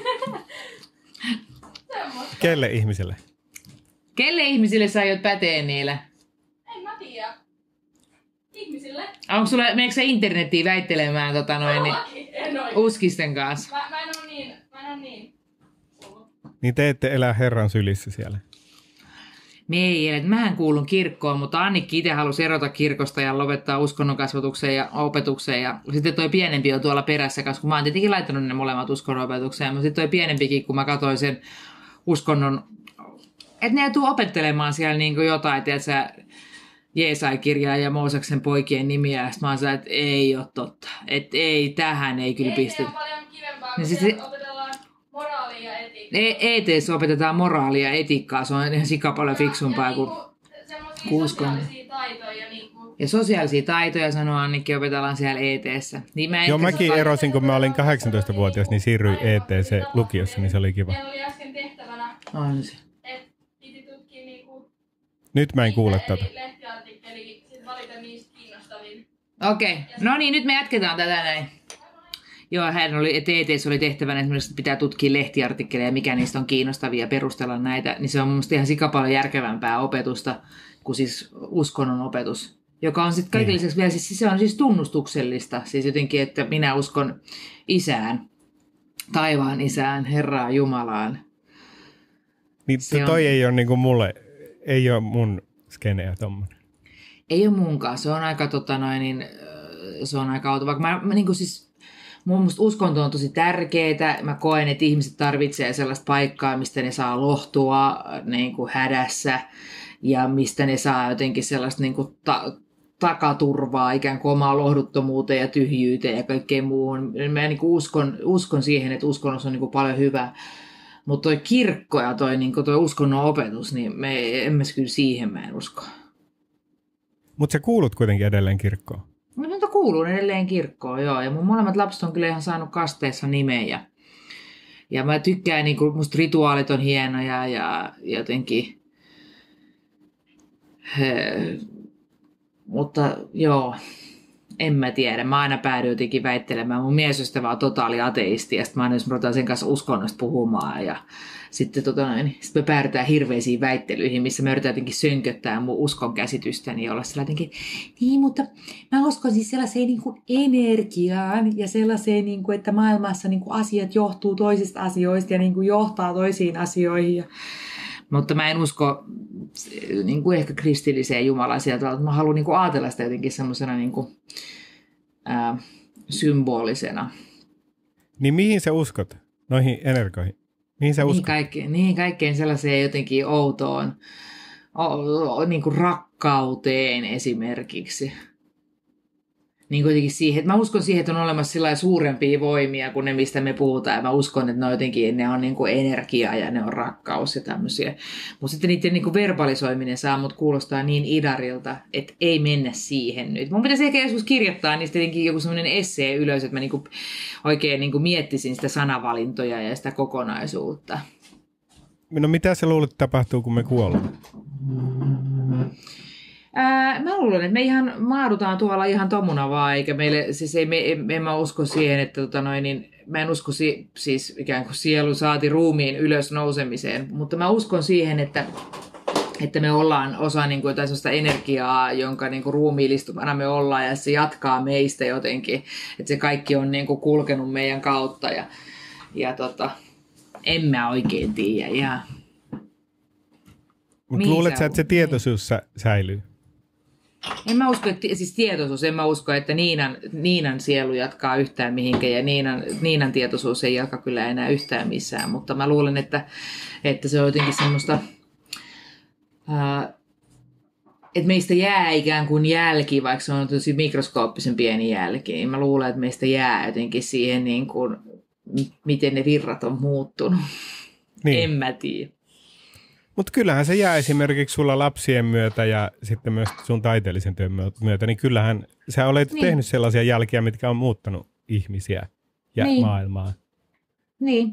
Semmosta. Kelle ihmiselle? Kelle ihmisille sä aiot pätee niillä? En mä tiedä. Ihmisille. Onko sulla, meneekö sä internettiin väittelemään tota noin, niin, Todellakin. En oo. uskisten kanssa? Mä, mä en oo niin. Mä en oo niin. Hullu. Niin te ette elää Herran sylissä siellä. Me ei elä. Mähän kuulun kirkkoon, mutta Annikki itse halusi erota kirkosta ja lopettaa uskonnon kasvatukseen ja opetukseen. Ja sitten toi pienempi on tuolla perässä kanssa, kun mä oon tietenkin laittanut ne molemmat uskonnon opetukseen. Mutta sitten toi pienempikin, kun mä katsoin sen uskonnon, että ne joutuu opettelemaan siellä niin kuin jotain, että sä Jeesai-kirjaa ja Mooseksen poikien nimiä. Ja sitten mä oon sanonut, että ei ole totta. Että ei, tähän ei kyllä Ei, pistetä. se on paljon kivempaa, Niin kun sit se... opetellaan moraalia ja etiikkaa. E T S opetetaan moraalia ja etiikkaa, se on ihan sika paljon fiksumpaa kuin kuin uskon. sosiaalisia taitoja. Niinku... ja sosiaalisia taitoja, sanoo Annikki, opetellaan siellä E T S. Niin mä Joo, ehkä mäkin sit- erosin, kun mä olin kahdeksantoistavuotias, niin siirryin E T C-lukiossa, niin se oli kiva. Meillä oli äsken tehtävänä, On se. että piti tutkia niinku... Nyt mä en kuule niitä tätä. eri lehtiartikkeliä, sit valita niistä kiinnostavin. Okei, okay. No niin, nyt me jatketaan tätä näin. Joo, hän oli, että E T S oli tehtävänä esimerkiksi, että pitää tutkia lehtiartikkeleja, mikä niistä on kiinnostavia ja perustella näitä. Niin se on mun mielestä ihan sika paljon järkevämpää opetusta kuin siis uskonnon opetus. Joka on sitten kaiken lisäksi vielä, siis se on siis tunnustuksellista. Siis jotenkin, että minä uskon isään, taivaan isään, Herraan Jumalaan. Niin Se on- toi ei ole niinku mulle, ei ole mun skeneä tommonen. Ei ole munkaan, se on aika, tota noin, niin, se on aika outo. Vaikka mä, mä niin kuin siis, mun musta uskonto on tosi tärkeää. Mä koen, että ihmiset tarvitsee sellaista paikkaa, mistä ne saa lohtua niin kuin hädässä ja mistä ne saa jotenkin sellaista niin kuin ta- takaturvaa ikään kuin omaa lohduttomuuteen ja tyhjyyteen ja kaikkeen muuhun. Mä niin kuin uskon, uskon siihen, että uskonnossa on niin kuin paljon hyvää. Mutta toi kirkko ja toi, niin kuin toi uskonnon opetus, niin me emme kyllä siihen mä en usko. Mutta sä kuulut kuitenkin edelleen kirkkoon. No, mutta kuuluu edelleen kirkkoon, joo. Ja mun molemmat lapset on kyllä ihan saanut kasteessa nimeä. Ja, ja mä tykkään, niin kuin, musta rituaalit on hienoja ja jotenkin... He, mutta joo, En mä tiedä. Mä aina päädyin jotenkin väittelemään. Mun miesystävä on totaali ateisti ja sitten mä aina jos me ruvetaan sen kanssa uskonnosta puhumaan ja sitten tota, niin, sit me päädytään hirveisiin väittelyihin, missä me yritetään jotenkin sönköttää mun uskon käsitystäni ja olla sillä jotenkin, niin, mutta mä uskon siis sellaiseen niin kuin energiaan ja sellaiseen, niin kuin, että maailmassa niin kuin asiat johtuu toisista asioista ja niin kuin johtaa toisiin asioihin. Ja... Mutta mä en usko niin kuin ehkä kristilliseen Jumalaan sieltä, että mä haluan niin kuin ajatella sitä jotenkin semmoisena niin kuin, ää, symbolisena. Niin mihin sä uskot? Noihin energioihin? Mihin sä uskot? Niin, kaikke, niin kaikkeen sellaiseen jotenkin outoon, o, o, niin kuin rakkauteen esimerkiksi. Niin kuitenkin siihen, että mä uskon siihen, että on olemassa sillä suurempia voimia kuin ne, mistä me puhutaan. Ja mä uskon, että ne on jotenkin, ne on niin kuin energia ja ne on rakkaus ja tämmöisiä. Mutta sitten niiden niin kuin verbalisoiminen saa mut kuulostaa niin idarilta, että ei mennä siihen nyt. Mun pitäisi ehkä joskus kirjoittaa niistä jotenkin joku semmoinen essee ylös, että mä niin kuin oikein niin kuin miettisin sitä sanavalintoja ja sitä kokonaisuutta. No mitä sä luulet tapahtuu, kun me kuollaan? Ää, mä luulen, että me ihan maadutaan tuolla ihan tomuna vaan, eikä meille, siis ei, me, en, en mä usko siihen, että tota noin, niin, mä en usko si, siis ikään kuin sielun saati ruumiin ylös nousemiseen, mutta mä uskon siihen, että, että me ollaan osa niin kuin jotain sellaista energiaa, jonka niin kuin ruumiillistumana me ollaan ja se jatkaa meistä jotenkin, että se kaikki on niin kuin kulkenut meidän kautta ja, ja tota, en mä oikein tiedä. Ja... Mutta luulet sä, että se tietoisuus sä, säilyy? En mä usko, että siis tietoisuus, en mä usko, että Niinan, Niinan sielu jatkaa yhtään mihinkään ja Niinan, Niinan tietoisuus ei jatka kyllä enää yhtään missään, mutta mä luulen, että, että se on jotenkin semmoista, ää, että meistä jää ikään kuin jälki, vaikka se on tosi mikroskooppisen pieni jälki, niin mä luulen, että meistä jää jotenkin siihen, niin kuin, miten ne virrat on muuttunut. Niin. En mä tiedä. Mutta kyllähän se jää esimerkiksi sulla lapsien myötä ja sitten myös sun taiteellisen työn myötä, niin kyllähän sä olet niin. tehnyt sellaisia jälkiä, mitkä on muuttanut ihmisiä ja niin. maailmaa. Niin.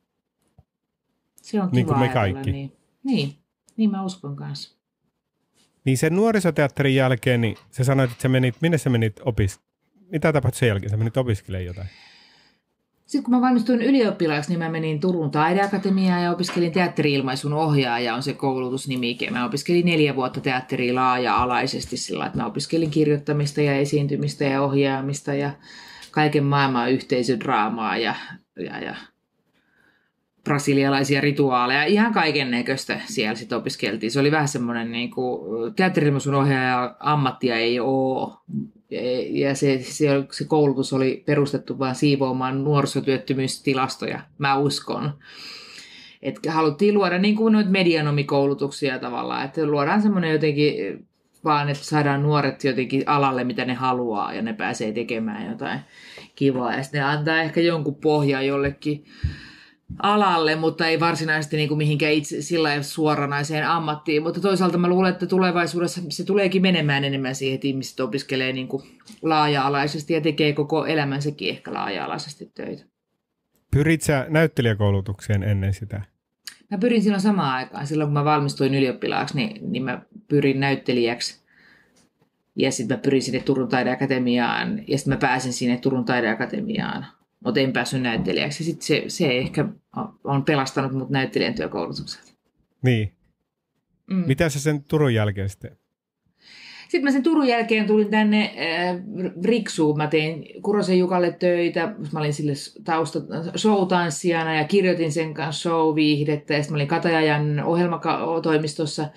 Se on kiva niin kuin me kaikki. Niin. niin, niin mä uskon kanssa. Niin sen nuorisoteatterin jälkeen, niin sä sanoit, että sä menit, minne sä menit opis? Mitä tapahtui sen jälkeen? Sä menit opiskelemaan jotain? Sitten kun mä valmistuin ylioppilaaksi, niin mä menin Turun taideakatemiaan ja opiskelin teatteri-ilmaisun ohjaaja, on se koulutusnimike. Mä opiskelin neljä vuotta teatteria laaja-alaisesti sillä, että mä opiskelin kirjoittamista ja esiintymistä ja ohjaamista ja kaiken maailman yhteisödraamaa ja, ja, ja brasilialaisia rituaaleja. Ihan kaiken näköistä siellä sitten opiskeltiin. Se oli vähän semmoinen, niin kuin teatteri-ilmaisun ohjaaja ammattia ei ole. Ja se, se, se koulutus oli perustettu vaan siivoamaan nuorisotyöttömyystilastoja, mä uskon. Että haluttiin luoda niin kuin noita medianomikoulutuksia tavallaan, että luodaan semmoinen jotenkin vaan, että saadaan nuoret jotenkin alalle, mitä ne haluaa, ja ne pääsee tekemään jotain kivaa. Ja sitten ne antaa ehkä jonkun pohjaa jollekin alalle, mutta ei varsinaisesti niin kuin mihinkään itse sillä suoranaiseen ammattiin. Mutta toisaalta mä luulen, että tulevaisuudessa se tuleekin menemään enemmän siihen, että ihmiset opiskelee niin kuin laaja-alaisesti ja tekee koko elämänsäkin ehkä laaja-alaisesti töitä. Pyrit sä näyttelijäkoulutukseen ennen sitä? Mä pyrin silloin samaan aikaan. Silloin kun mä valmistuin ylioppilaaksi, niin, niin mä pyrin näyttelijäksi. Ja sitten mä pyrin sinne Turun taideakatemiaan. Ja sitten mä pääsin sinne Turun taideakatemiaan. Mutta en päässyt näyttelijäksi. Sitten se, se ehkä on pelastanut mut näyttelijän työkoulutukselta. Niin. Mm. Mitä sä sen Turun jälkeen sitten? Sitten mä sen Turun jälkeen tulin tänne äh, Riksuun. Mä tein Kurosen Jukalle töitä. Mä olin sille tausta show-tanssijana ja kirjoitin sen kanssa show-viihdettä. Ja sitten mä olin Katajajan ohjelmatoimistossa.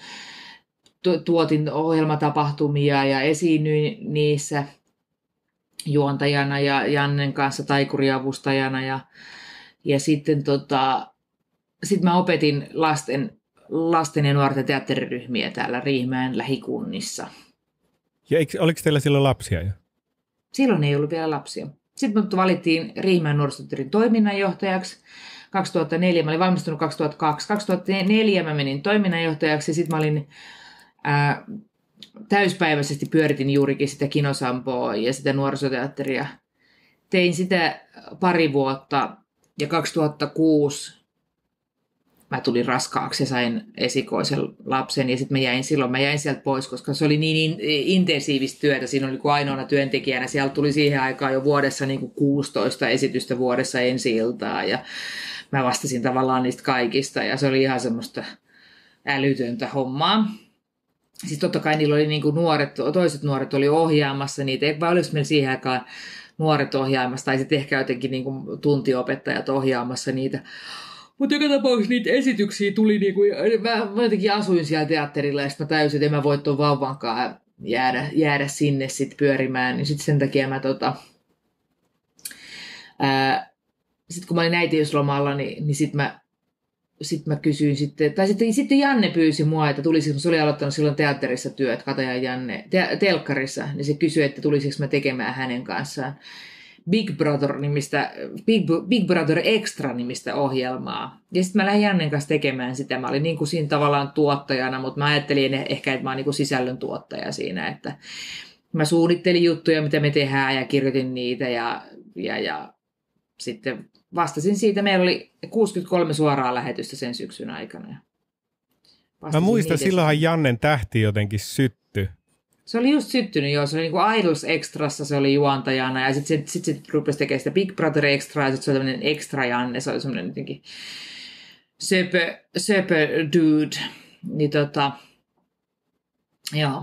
Tuotin ohjelmatapahtumia ja esiinnyin niissä juontajana ja Jannen kanssa taikuriavustajana. Ja, ja sitten tota, sit mä opetin lasten, lasten ja nuorten teatteriryhmiä täällä Riihimäen lähikunnissa. Ja eikö, oliko teillä silloin lapsia jo? Silloin ei ollut vielä lapsia. Sitten mut valittiin Riihimäen nuorisoteatterin toiminnanjohtajaksi kaksituhattaneljä. Mä olin valmistunut kaksituhattakaksi. kaksituhattaneljä mä menin toiminnanjohtajaksi ja sitten mä olin ää, täyspäiväisesti pyöritin juurikin sitä Kinosampoa ja sitä nuorisoteatteria. Tein sitä pari vuotta ja kaksituhattakuusi mä tulin raskaaksi ja sain esikoisen lapsen ja sitten mä jäin silloin, mä jäin sieltä pois, koska se oli niin intensiivistä työtä, siinä oli kuin ainoana työntekijänä, siellä tuli siihen aikaan jo vuodessa niin kuin kuusitoista esitystä vuodessa ensi-iltaa ja mä vastasin tavallaan niistä kaikista ja se oli ihan semmoista älytöntä hommaa. Siis totta kai niillä oli niin kuin nuoret, toiset nuoret oli ohjaamassa niitä, vai oliko meillä siihen aikaan nuoret ohjaamassa, tai sitten ehkä jotenkin niin kuin tuntiopettajat ohjaamassa niitä. Mutta joka tapauksessa niitä esityksiä tuli, niin kuin, mä, mä jotenkin asuin siellä teatterilla, ja sitten mä täysin, että en mä voi tuon vauvankaan jäädä, jäädä sinne sit pyörimään, niin sitten sen takia mä tota... Sitten kun mä olin äitiyslomalla, niin, niin sitten mä Sitten mä kysyin sitten, tai sitten, sitten Janne pyysi mua, että tulisiko, se oli aloittanut silloin teatterissa työt, Kata ja Janne, te, telkkarissa, niin se kysyi, että tulisiko mä tekemään hänen kanssaan Big Brother-nimistä, Big, Big Brother Extra-nimistä ohjelmaa. Ja sitten mä lähdin Jannen kanssa tekemään sitä. Mä olin niin kuin siinä tavallaan tuottajana, mutta mä ajattelin ehkä, että mä oon niin kuin sisällön tuottaja siinä, että mä suunnittelin juttuja, mitä me tehdään ja kirjoitin niitä ja, ja, ja sitten vastasin siitä. Meillä oli kuusikymmentäkolme suoraa lähetystä sen syksyn aikana. Mä muistan, silloinhan Jannen tähti jotenkin syttyi. Se oli just syttynyt, joo. Se oli niin kuin Idols Extrassa, se oli juontajana. Ja sitten sit, sit, sit rupesi tekemään sitä Big Brother Extra, ja sitten se oli tämmöinen Extra Janne. Se oli semmoinen jotenkin söpö, söpö dude. Niin tota, joo.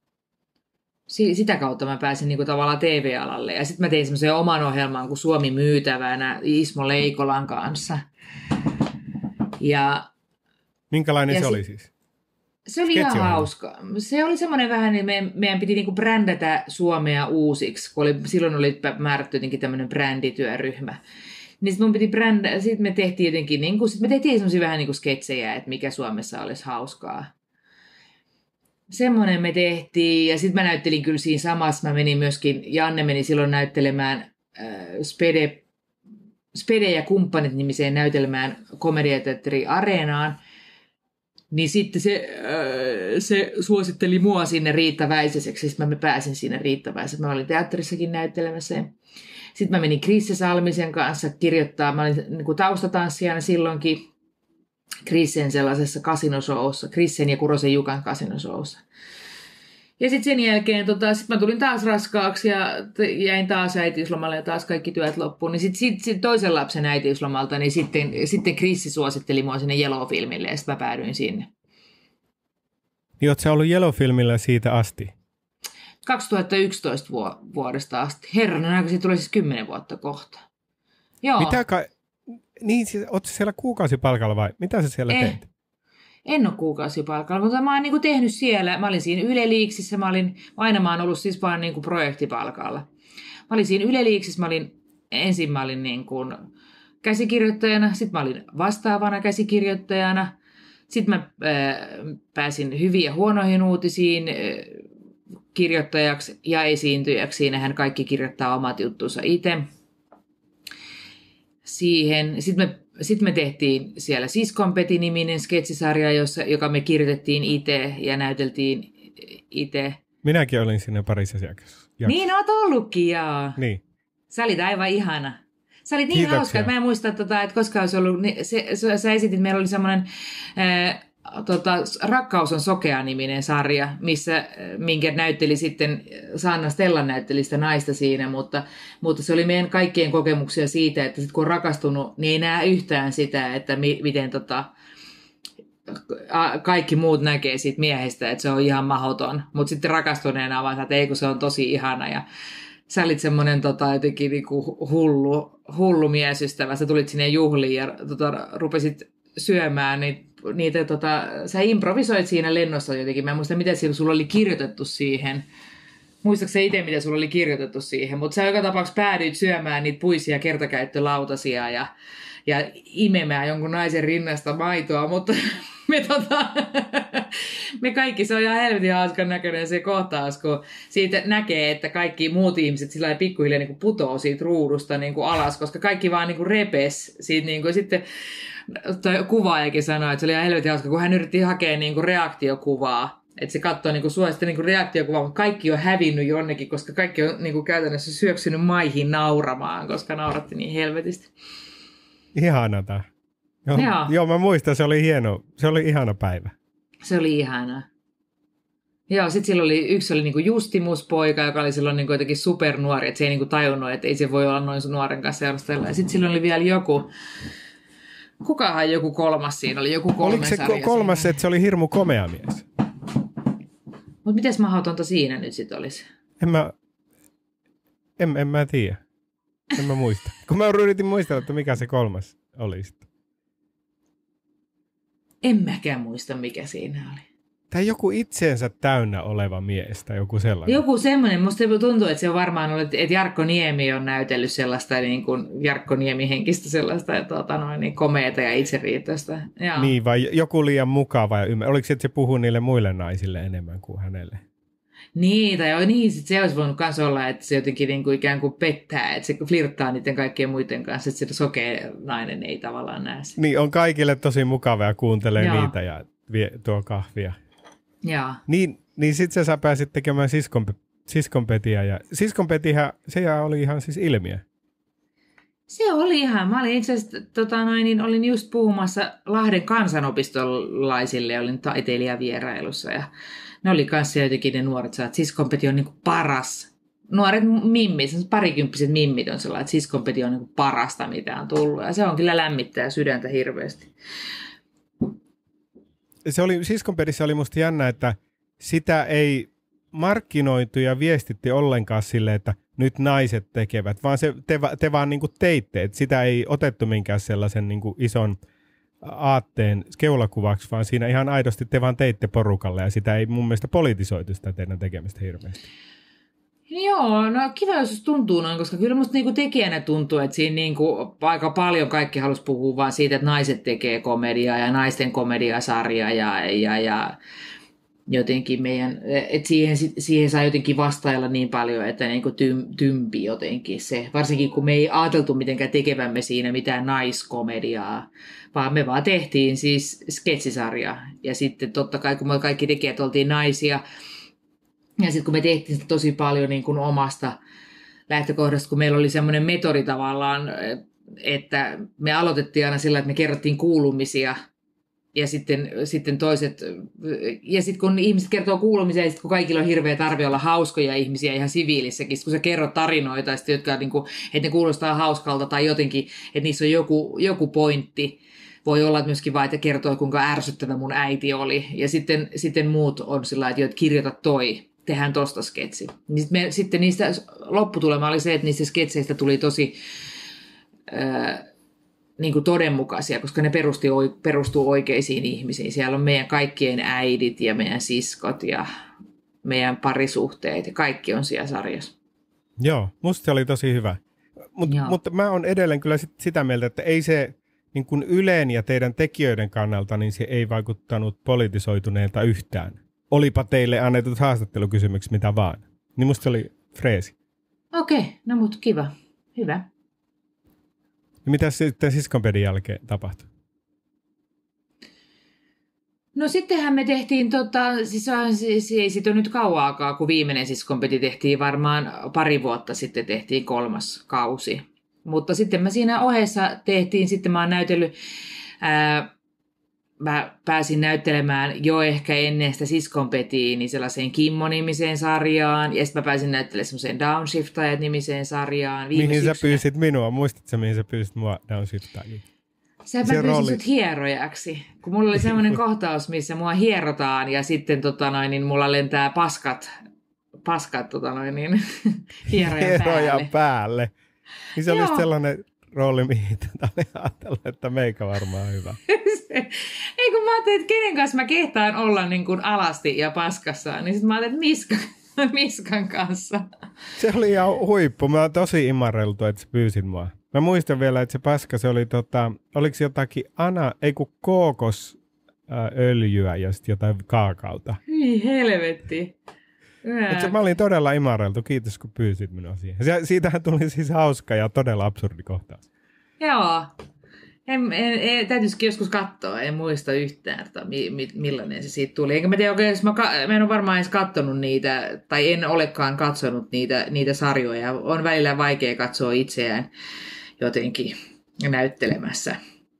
Sitä kautta mä pääsin niin kuin tavallaan T V-alalle. Ja sitten mä tein semmoisen oman ohjelman kuin Suomi myytävänä Ismo Leikolan kanssa. Ja, minkälainen ja se sit, oli siis? Se oli ihan hauska. Se oli semmoinen vähän, niin meidän, meidän piti niin kuin brändätä Suomea uusiksi, kun oli, silloin oli määrätty jotenkin tämmöinen brändityöryhmä. Niin sitten mun piti brändä, sitten me tehtiin jotenkin, niin kuin, sit me tehtiin semmoisia vähän niin kuin sketsejä, että mikä Suomessa olisi hauskaa. Semmoinen me tehtiin, ja sitten mä näyttelin kyllä siinä samassa, mä menin myöskin, Janne meni silloin näyttelemään äh, Spede, Spede ja kumppanit nimiseen näytelmään Komediateatteri Areenaan, niin sitten se, äh, se suositteli mua sinne Riitta Väisäseksi, sitten mä pääsin sinne Riitta Väisäseksi, mä olin teatterissakin näyttelemässä. Sitten mä menin Krisse Salmisen kanssa kirjoittaa, mä olin niin kuin taustatanssijana silloinkin, Krissen sellaisessa kasinoshowssa, Krissen ja Kurosen Jukan kasinoshowssa. Ja sitten sen jälkeen tota, sit mä tulin taas raskaaksi ja jäin taas äitiyslomalle ja taas kaikki työt loppuun. Niin sitten sit, sit toisen lapsen äitiyslomalta, niin sitten, sitten Krissi suositteli mua sinne Yellow-filmille ja sitten mä päädyin sinne. Niin ootko sä ollut Yellow-filmillä siitä asti? kaksituhattayksitoista vuodesta asti. Herranen aika, siitä tulee siis kymmenen vuotta kohta. Joo. Mitä ka- niin, siis, ootko siellä kuukausipalkalla vai mitä sä siellä eh, teet? En ole kuukausipalkalla, mutta mä oon niinku tehnyt siellä. Mä olin siinä Yle Liiksissä, mä olin, aina mä oon ollut siis vaan niinku projektipalkalla. Mä olin siinä Yle Liiksissä, mä olin, ensin mä olin niinku käsikirjoittajana, sitten mä olin vastaavana käsikirjoittajana. Sitten mä äh, pääsin hyviin ja huonoihin uutisiin äh, kirjoittajaksi ja esiintyjäksi. Siinähän kaikki kirjoittaa omat juttunsa itse. Siihen. Sitten me, sit me tehtiin siellä Siskonpeti-niminen sketsisarja, jossa, joka me kirjoitettiin itse ja näyteltiin itse. Minäkin olin siinä parissa jaksossa. Niin, oot ollutkin, jaa. Niin. Sä olit aivan ihana. Sä olit niin Kiitoksia. hauska, että mä en muista, että, että koska olisi ollut, se, se, sä esitit, meillä oli semmoinen ää, tota, Rakkaus on sokea-niminen sarja, missä, minkä näytteli sitten, Sanna Stellan näytteli sitä naista siinä, mutta, mutta se oli meidän kaikkien kokemuksia siitä, että sit kun on rakastunut, niin ei näe yhtään sitä, että mi, miten tota, kaikki muut näkee siitä miehestä, että se on ihan mahdoton, mutta sitten rakastuneena vaan, että ei kun se on tosi ihana ja sä olit semmoinen tota, jotenkin niinku hullu, hullu miesystävä. Sä tulit sinne juhliin ja tota, rupesit syömään niitä, niitä tota, sä improvisoit siinä lennossa jotenkin. Mä en muista, mitä sulla oli kirjoitettu siihen. Muistatko sä itse, mitä sulla oli kirjoitettu siihen? Mutta sä joka tapauksessa päädyit syömään niitä puisia kertakäyttölautasia ja, ja imemään jonkun naisen rinnasta maitoa, mutta me, tota, me kaikki, se on ihan helvetin hauskan näköinen se kohtaus, kun siitä näkee, että kaikki muut ihmiset sillä lailla pikkuhiljaa niin kuin putoo siitä ruudusta niin kuin alas, koska kaikki vaan niin kuin repes siitä. Niin kuin, sitten kuvaajakin sanoi, että se oli ihan helvetin hauska, kun hän yritti hakea niin kuin reaktiokuvaa. Että se katsoo niin kuin sua sitten niin kuin reaktiokuvaa, mutta kaikki on hävinnyt jonnekin, koska kaikki on niin kuin käytännössä syöksynyt maihin nauramaan, koska nauratti niin helvetisti. Ihanata. Joo, Joo. joo, mä muistan, se oli hieno, se oli ihana päivä. Se oli ihanaa. Joo, sitten sillä oli, yksi oli niinku Justimus-poika, joka oli silloin niinku jotenkin supernuori, että se ei niinku tajunnut, että ei se voi olla noin sun nuoren kanssa seurustella. Ja sitten sillä oli vielä joku, kukahan joku kolmas siinä oli, joku kolmen Oliko se sarja kolmas, siinä. että se oli hirmu komea mies? Mutta mites mahdotonta siinä nyt sitten olisi? En mä, en, en mä tiedä. En mä muista. Kun mä yritin muistella, että mikä se kolmas oli sitten. En mäkään muista, mikä siinä oli. Tai joku itseensä täynnä oleva mies tai joku sellainen. Joku semmoinen, musta tuntuu, että se on varmaan ollut, että Jarkko Niemi on näytellyt sellaista niin kuin Jarkko Niemi-henkistä sellaista tuota, noin, niin komeata ja itseriitoista. Joo. Niin, vai joku liian mukava ja ymmärrä. Oliko se, että se puhuu niille muille naisille enemmän kuin hänelle? Niin, tai joo, niin, sit se olisi voinut myös olla, että se jotenkin niin kuin ikään kuin pettää, että se flirttaa niiden kaikkien muiden kanssa, että se sokea nainen ei tavallaan näe sitä. Niin, on kaikille tosi mukava ja kuuntelee Joo. niitä ja vie, tuo kahvia. Joo. Niin, niin sitten sä pääsit tekemään siskonpe, Siskonpetiä. Ja Siskonpetihän, se oli ihan siis ilmiö. Se oli ihan. Mä olin itse asiassa, tota noin, niin olin just puhumassa Lahden kansanopistolaisille, olin taiteilijavierailussa ja ne oli kanssa jotenkin ne nuoret, että Siskonpeti on niin kuin paras. Nuoret mimmit, parikymppiset mimmit on sellainen, että Siskonpeti on niin kuin parasta, mitä on tullut ja se on kyllä lämmittää sydäntä hirveästi. Se oli, Siskonpedissä oli musta jännä, että sitä ei markkinoitu ja viestitti ollenkaan sille, että nyt naiset tekevät, vaan se, te, te vaan niin kuin teitte. Että sitä ei otettu minkään sellaisen niin kuin ison aatteen keulakuvaksi, vaan siinä ihan aidosti te vaan teitte porukalle ja sitä ei mun mielestä politisoitu sitä teidän tekemistä hirveästi. Joo, no kiva, jos tuntuu noin, koska kyllä musta niinku tekijänä tuntuu, että siinä niinku aika paljon kaikki halusi puhua vaan siitä, että naiset tekee komediaa ja naisten komediasarja ja, ja, ja jotenkin meidän, että siihen, siihen saa jotenkin vastailla niin paljon, että niinku tym, tympi jotenkin se. Varsinkin kun me ei ajateltu mitenkään tekevämme siinä mitään naiskomediaa, vaan me vaan tehtiin siis sketsisarja. Ja sitten totta kai, kun me kaikki tekijät oltiin naisia, ja sitten kun me tehtiin sitä tosi paljon niin kuin omasta lähtökohdasta, kun meillä oli semmoinen metodi tavallaan, että me aloitettiin aina sillä, että me kerrottiin kuulumisia, ja sitten, sitten toiset, ja sitten kun ihmiset kertoo kuulumisia, ja sitten kun kaikilla on hirveä tarve olla hauskoja ihmisiä ihan siviilissäkin, kun sä kerrot tarinoita, ja sitten, jotka, niin kuin, että ne kuulostaa hauskalta, tai jotenkin, että niissä on joku, joku pointti, voi olla että myöskin vain, että kertoo, kuinka ärsyttävä mun äiti oli, ja sitten, sitten muut on sillä että kirjoita toi, tehdään tosta sketsi. Niin me, sitten niistä lopputulema oli se, että niistä sketseistä tuli tosi ää, niin kuin todenmukaisia, koska ne perusti, perustuu oikeisiin ihmisiin. Siellä on meidän kaikkien äidit ja meidän siskot ja meidän parisuhteet ja kaikki on siellä sarjassa. Joo, musta se oli tosi hyvä. Mut, mutta mä oon edelleen kyllä sit sitä mieltä, että ei se niin kuin Ylen ja teidän tekijöiden kannalta, niin se ei vaikuttanut politisoituneelta yhtään. Olipa teille annetut haastattelukysymyksiä mitä vaan. Niin musta se oli freesi. Okei, okay, no mut kiva. Hyvä. Ja mitä sitten Siskonpedin jälkeen tapahtui? No sittenhän me tehtiin, tota, siis, siis ei siitä ole nyt kauaakaan, kun viimeinen Siskonpedi tehtiin varmaan pari vuotta sitten tehtiin kolmas kausi. Mutta sitten mä siinä ohessa tehtiin, sitten mä oon näytellyt, ää, mä pääsin näyttelemään jo ehkä ennen sitä Siskonpetiin niin sellaiseen Kimmo-nimiseen sarjaan, ja sitten mä pääsin näyttelemään semmoiseen Downshiftaajat-nimiseen sarjaan. Mihin syksynä. sä pyysit minua? Muistatko mihin sä pyysit mua Downshiftaajat? Sä mä pyysin sut hierojaksi, kun mulla oli semmoinen kohtaus, missä mua hierotaan, ja sitten tota noin, niin mulla lentää paskat, paskat tota noin, niin, hierojan Hierojan päälle. päälle. Niin se Joo. olisi sellainen rooli, mihin tätä oli ajatellut, että meikä varmaan hyvä. Ei kun mä ajattelin, että kenen kanssa mä kehtaan olla niin kuin alasti ja paskassa, niin sitten mä ajattelin, että Miskan, Miskan kanssa. Se oli ihan huippu. Mä oon tosi imarreltu, että sä pyysit mua. Mä muistan vielä, että se paska, se oli tota, oliko se jotakin ana, ei kun kookosöljyä ja sitten jotain kaakauta. Hyi helvetti. Se, mä olin todella imarreltu, kiitos kun pyysit minua siihen. Se, siitähän tuli siis hauska ja todella absurdi kohtaus. Joo. En, en, en, täytyisikin joskus katsoa, en muista yhtään, että mi, mi, millainen se siitä tuli. Enkä mä tiedä, oikein, mä, mä en ole varmaan edes katsonut niitä, tai en olekaan katsonut niitä, niitä sarjoja. On välillä vaikea katsoa itseään jotenkin näyttelemässä.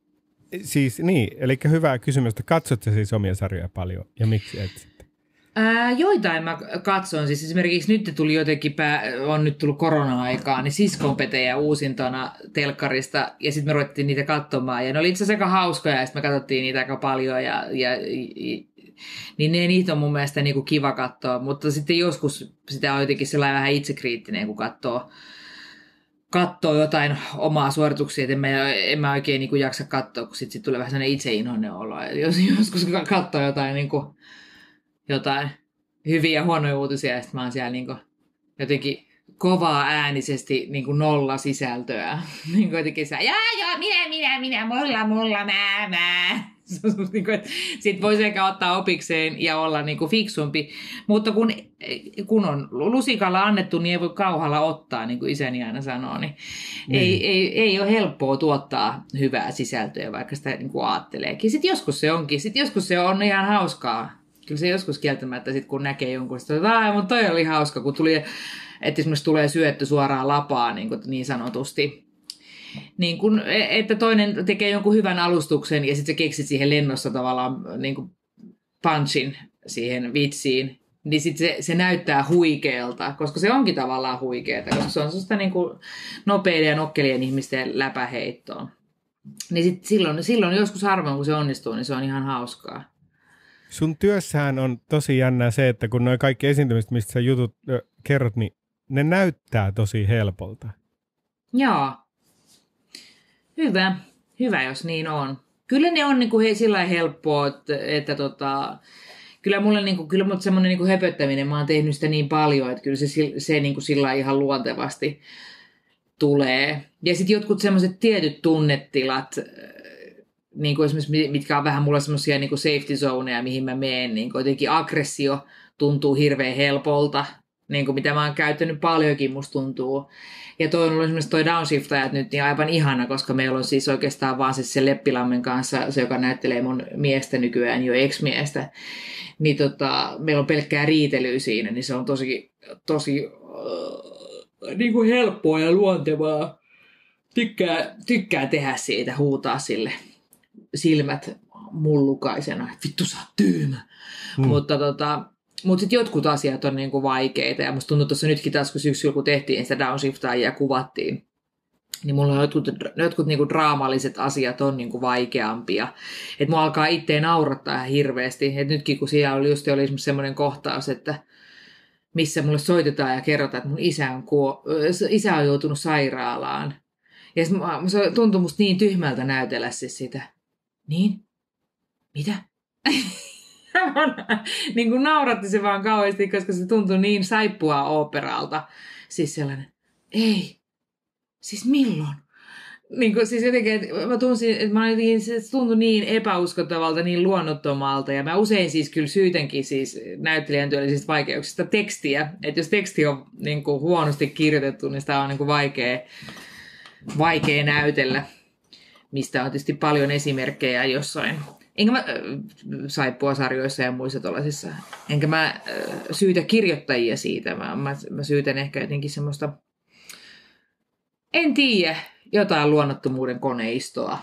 Siis niin, eli hyvä kysymys, että katsot sä siis omia sarjoja paljon ja miksi et sitten? Ää, joitain mä katson, siis esimerkiksi nyt tuli jotenkin, pää, on nyt tullut korona-aikaa, niin Siskonpetejä uusintona telkkarista, ja sitten me ruvettiin niitä katsomaan, ja ne oli itse asiassa aika hauskoja, ja sitten me katsottiin niitä aika paljon, ja, ja, ja niin ne, niitä on mun mielestä niin kuin kiva katsoa, mutta sitten joskus sitä on jotenkin sellainen vähän itsekriittinen, kun katsoo, katsoo jotain omaa suorituksia, että en mä, en mä oikein niin kuin jaksa katsoa, kun sitten sit tulee vähän sellainen itseinhoinen olo, jos joskus katsoo jotain niin kuin jotain hyviä ja huonoja uutisia, ja sitten mä oon siellä niin kuin jotenkin kovaa äänisesti niin kuin nolla sisältöä. Niin kuin jotenkin sä, jaa, joo, minä, minä, minä, mulla, mulla, mä, mä. Sitten voisi ehkä ottaa opikseen ja olla niin kuin fiksumpi. Mutta kun, kun on lusikalla annettu, niin ei voi kauhalla ottaa, niin kuin isäni aina sanoo. Niin niin. Ei, ei, ei ole helppoa tuottaa hyvää sisältöä, vaikka sitä niin kuin ajatteleekin. Sitten joskus se onkin. Sitten joskus se on ihan hauskaa. Kyllä se joskus kieltämättä, sit kun näkee jonkun, että mutta toi oli hauska, kun tuli, että esimerkiksi tulee syötty suoraan lapaa niin, kuin niin sanotusti. Niin kun, että toinen tekee jonkun hyvän alustuksen ja sitten sä keksit siihen lennossa tavallaan niin kuin punchin siihen vitsiin, niin sitten se, se näyttää huikealta, koska se onkin tavallaan huikeata, koska se on sellaista niin kuin nopeiden ja nokkelien ihmisten läpäheittoa. Niin sit silloin, silloin joskus harvoin, kun se onnistuu, niin se on ihan hauskaa. Sun työssähän on tosi jännää se, että kun nuo kaikki esiintymiset, mistä sä jutut äh, kerrot, niin ne näyttää tosi helpolta. Joo. Hyvä. Hyvä, jos niin on. Kyllä ne on niin kuin, hei, sillä lailla helppoa, että, että tota, kyllä mulle niin kuin, kyllä mulle semmoinen niin kuin höpöttäminen, mä oon tehnyt sitä niin paljon, että kyllä se, se niin kuin sillä ihan luontevasti tulee. Ja sitten jotkut semmoiset tietyt tunnetilat, niin kuin esimerkiksi mitkä on vähän mulla semmoisia niin kuin safety zoneja, mihin mä menen, niin kuin jotenkin aggressio tuntuu hirveän helpolta, niin kuin mitä mä oon käyttänyt paljonkin, musta tuntuu. Ja toi on ollut esimerkiksi toi Downshiftaajat nyt niin aivan ihana, koska meillä on siis oikeastaan vaan siis se Leppilammen kanssa, se joka näyttelee mun miestä nykyään, jo ex-miestä, niin tota, meillä on pelkkää riitelyä siinä, niin se on tosi, tosi äh, niin kuin helppoa ja luontevaa. Tykkää, tykkää tehdä siitä, huutaa sille silmät mullukaisena, että vittu sä oot tyymä. Hmm. Mutta tota, Mutta sitten jotkut asiat on niinku vaikeita, ja musta tuntuu tuossa nytkin taas, kun syksyllä kun tehtiin sitä Downshiftaajia ja kuvattiin, niin mulla on jotkut, jotkut niinku draamalliset asiat on niinku vaikeampia. Että mua alkaa itteen naurattaa ihan hirveästi. Et nytkin kun siellä oli just oli semmoinen kohtaus, että missä mulle soitetaan ja kerrotaan, että mun isä on, kuo- isä on joutunut sairaalaan. Ja se tuntui musta niin tyhmältä näytellä siis sitä. Niin? Mitä? Niin kuin nauratti se vaan kauheasti, koska se tuntui niin saippua oopperalta. Siis sellainen, ei, siis milloin? Niin kuin, siis jotenkin, että mä tunsin, että mä olin, se tuntui niin epäuskottavalta, niin luonnottomalta. Ja mä usein siis kyllä syytänkin siis näyttelijän työllisistä vaikeuksista tekstiä. Että jos teksti on niin kuin huonosti kirjoitettu, niin sitä on niin kuin vaikea, vaikea näytellä. Mistä on tietysti paljon esimerkkejä jossain. Enkä mä saippuasarjoissa ja muissa tuollaisissa. Enkä mä äh, syytä kirjoittajia siitä. Mä, mä, mä syytän ehkä jotenkin semmoista, en tiedä, jotain luonnottomuuden koneistoa.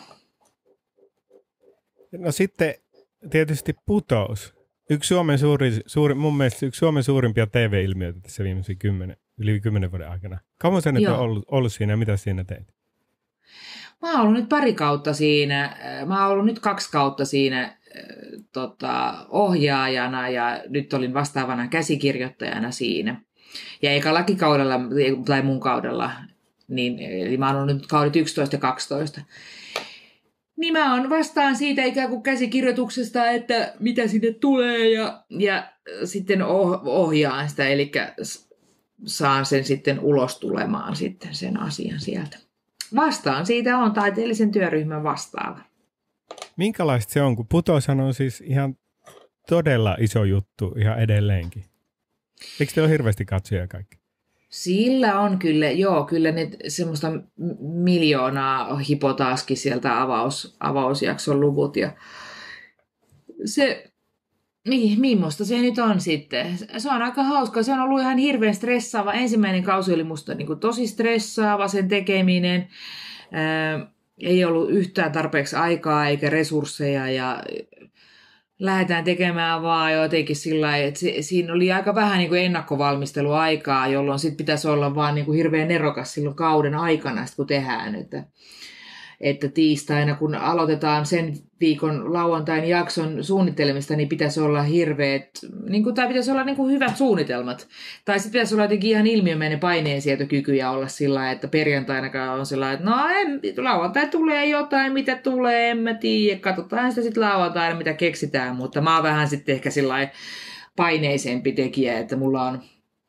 No sitten tietysti Putous. Yksi Suomen suuri, suuri, mun mielestä yksi Suomen suurimpia T V-ilmiöitä tässä viimeisen kymmenen, yli kymmenen vuoden aikana. Kauan sä nyt on ollut, ollut siinä ja mitä siinä teit? Mä oon ollut nyt pari kautta siinä, mä oon ollut nyt kaksi kautta siinä tota, ohjaajana ja nyt olin vastaavana käsikirjoittajana siinä. Ja ekallakin kaudella, tai mun kaudella, niin, eli mä oon ollut nyt kaudet yksitoista ja kaksitoista. Niin mä oon vastaan siitä ikään kuin käsikirjoituksesta, että mitä sinne tulee ja, ja sitten ohjaan sitä, eli saan sen sitten ulos tulemaan sitten sen asian sieltä. Vastaan siitä on taiteellisen työryhmän vastaava. Minkälaista se on, kun Putoushan on siis ihan todella iso juttu ihan edelleenkin. Eikö teillä ole hirveästi katsojia kaikki? Sillä on kyllä, joo, kyllä ne semmoista miljoonaa hipotaaskin sieltä avaus, avausjakson luvut. Ja se, niin, millaista se nyt on sitten? Se on aika hauska. Se on ollut ihan hirveän stressaava. Ensimmäinen kausi oli musta niin kuin tosi stressaava sen tekeminen. ei ollut yhtään tarpeeksi aikaa eikä resursseja ja lähdetään tekemään vaan jotenkin sillä lailla, että se, siinä oli aika vähän niin kuin ennakkovalmisteluaikaa, jolloin sit pitäisi olla vaan niin kuin hirveän nerokas silloin kauden aikana, sit kun tehdään. Että, että tiistaina, kun aloitetaan sen viikon lauantain jakson suunnittelemista, niin pitäisi olla hirveät, niin kuin, tai pitäisi olla niin kuin hyvät suunnitelmat. Tai sitten pitäisi olla jotenkin ihan ilmiömäinen paineensietokyky ja olla sillä lailla, että perjantainakaan on sillä lailla, että no en, lauantai tulee jotain, mitä tulee, en mä tiedä, katsotaan sitä sitten lauantaina, mitä keksitään, mutta mä oon vähän sitten ehkä sillä lailla paineisempi tekijä, että mulla on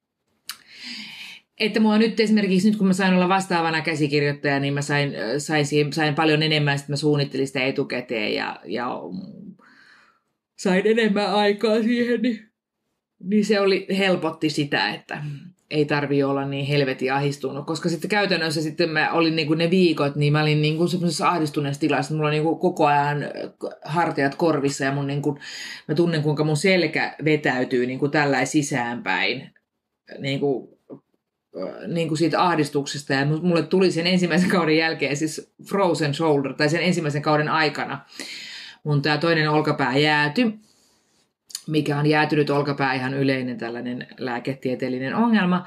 Että mua nyt esimerkiksi, nyt kun mä sain olla vastaavana käsikirjoittaja, niin mä sain, sain, sain paljon enemmän, että mä suunnittelin sitä etukäteen ja, ja sain enemmän aikaa siihen, niin, niin se oli, helpotti sitä, että ei tarvitse olla niin helvetin ahdistunut, koska sitten käytännössä sitten mä olin niin kuin ne viikot, niin mä olin niin kuin semmoisessa ahdistuneessa tilassa, mulla oli niin kuin koko ajan hartiat korvissa ja mun niin kuin, mä tunnen kuinka mun selkä vetäytyy niin kuin tällainen sisäänpäin, niin kuin niin kuin siitä ahdistuksesta ja mulle tuli sen ensimmäisen kauden jälkeen siis frozen shoulder tai sen ensimmäisen kauden aikana mun tää toinen olkapää jääty, mikä on jäätynyt olkapää ihan yleinen tällainen lääketieteellinen ongelma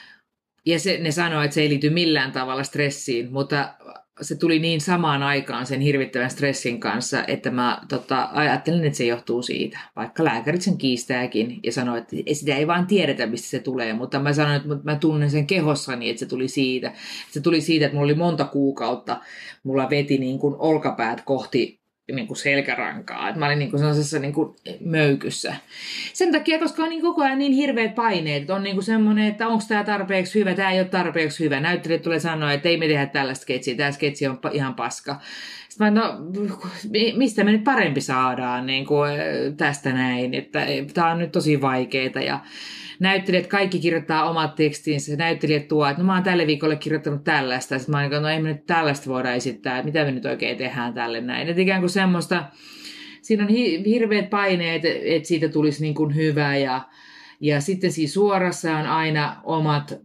ja se, ne sanoo, että se ei liity millään tavalla stressiin, mutta se tuli niin samaan aikaan sen hirvittävän stressin kanssa, että mä tota, ajattelin, että se johtuu siitä. Vaikka lääkärit sen kiistääkin ja sanoo, että sitä ei vaan tiedetä, mistä se tulee. Mutta mä sanoin, että mä tunnen sen kehossani, että se tuli siitä. Se tuli siitä, että mulla oli monta kuukautta. Mulla veti niin kuin olkapäät kohti niin kuin selkärankaa. Että mä olin niin kuin sellaisessa niin kuin möykyssä. Sen takia, koska on niin koko ajan niin hirveät paineet, että on niin kuin semmoinen, että onko tämä tarpeeksi hyvä, tämä ei ole tarpeeksi hyvä. Näyttelijät tulee sanoa, että ei me tehdä tällaista sketsiä, tämä sketsi on ihan paska. Sitten mä, no, mistä me nyt parempi saadaan niin kuin tästä näin, että tämä on nyt tosi vaikeaa ja näyttelijät kaikki kirjoittaa omat tekstinsä. Näyttelijät tuo, että no mä oon tälle viikolle kirjoittanut tällaista. Sitten mä oon, no ei me nyt tällaista voida esittää. Mitä me nyt oikein tehdään tälle näin. Että ikään kuin semmoista, siinä on hirveät paineet, että siitä tulisi niin kuin hyvä. Ja, ja sitten siinä suorassa on aina omat,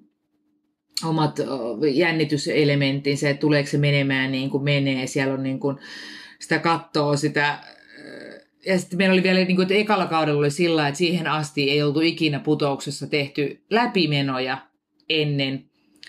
omat jännityselementtinsä, että tuleeko se menemään niin kuin menee. Siellä on niin kuin sitä kattoo sitä. Ja sitten meillä oli vielä, niin kuin, että ekalla kaudella oli sillä, että siihen asti ei oltu ikinä Putouksessa tehty läpimenoja ennen,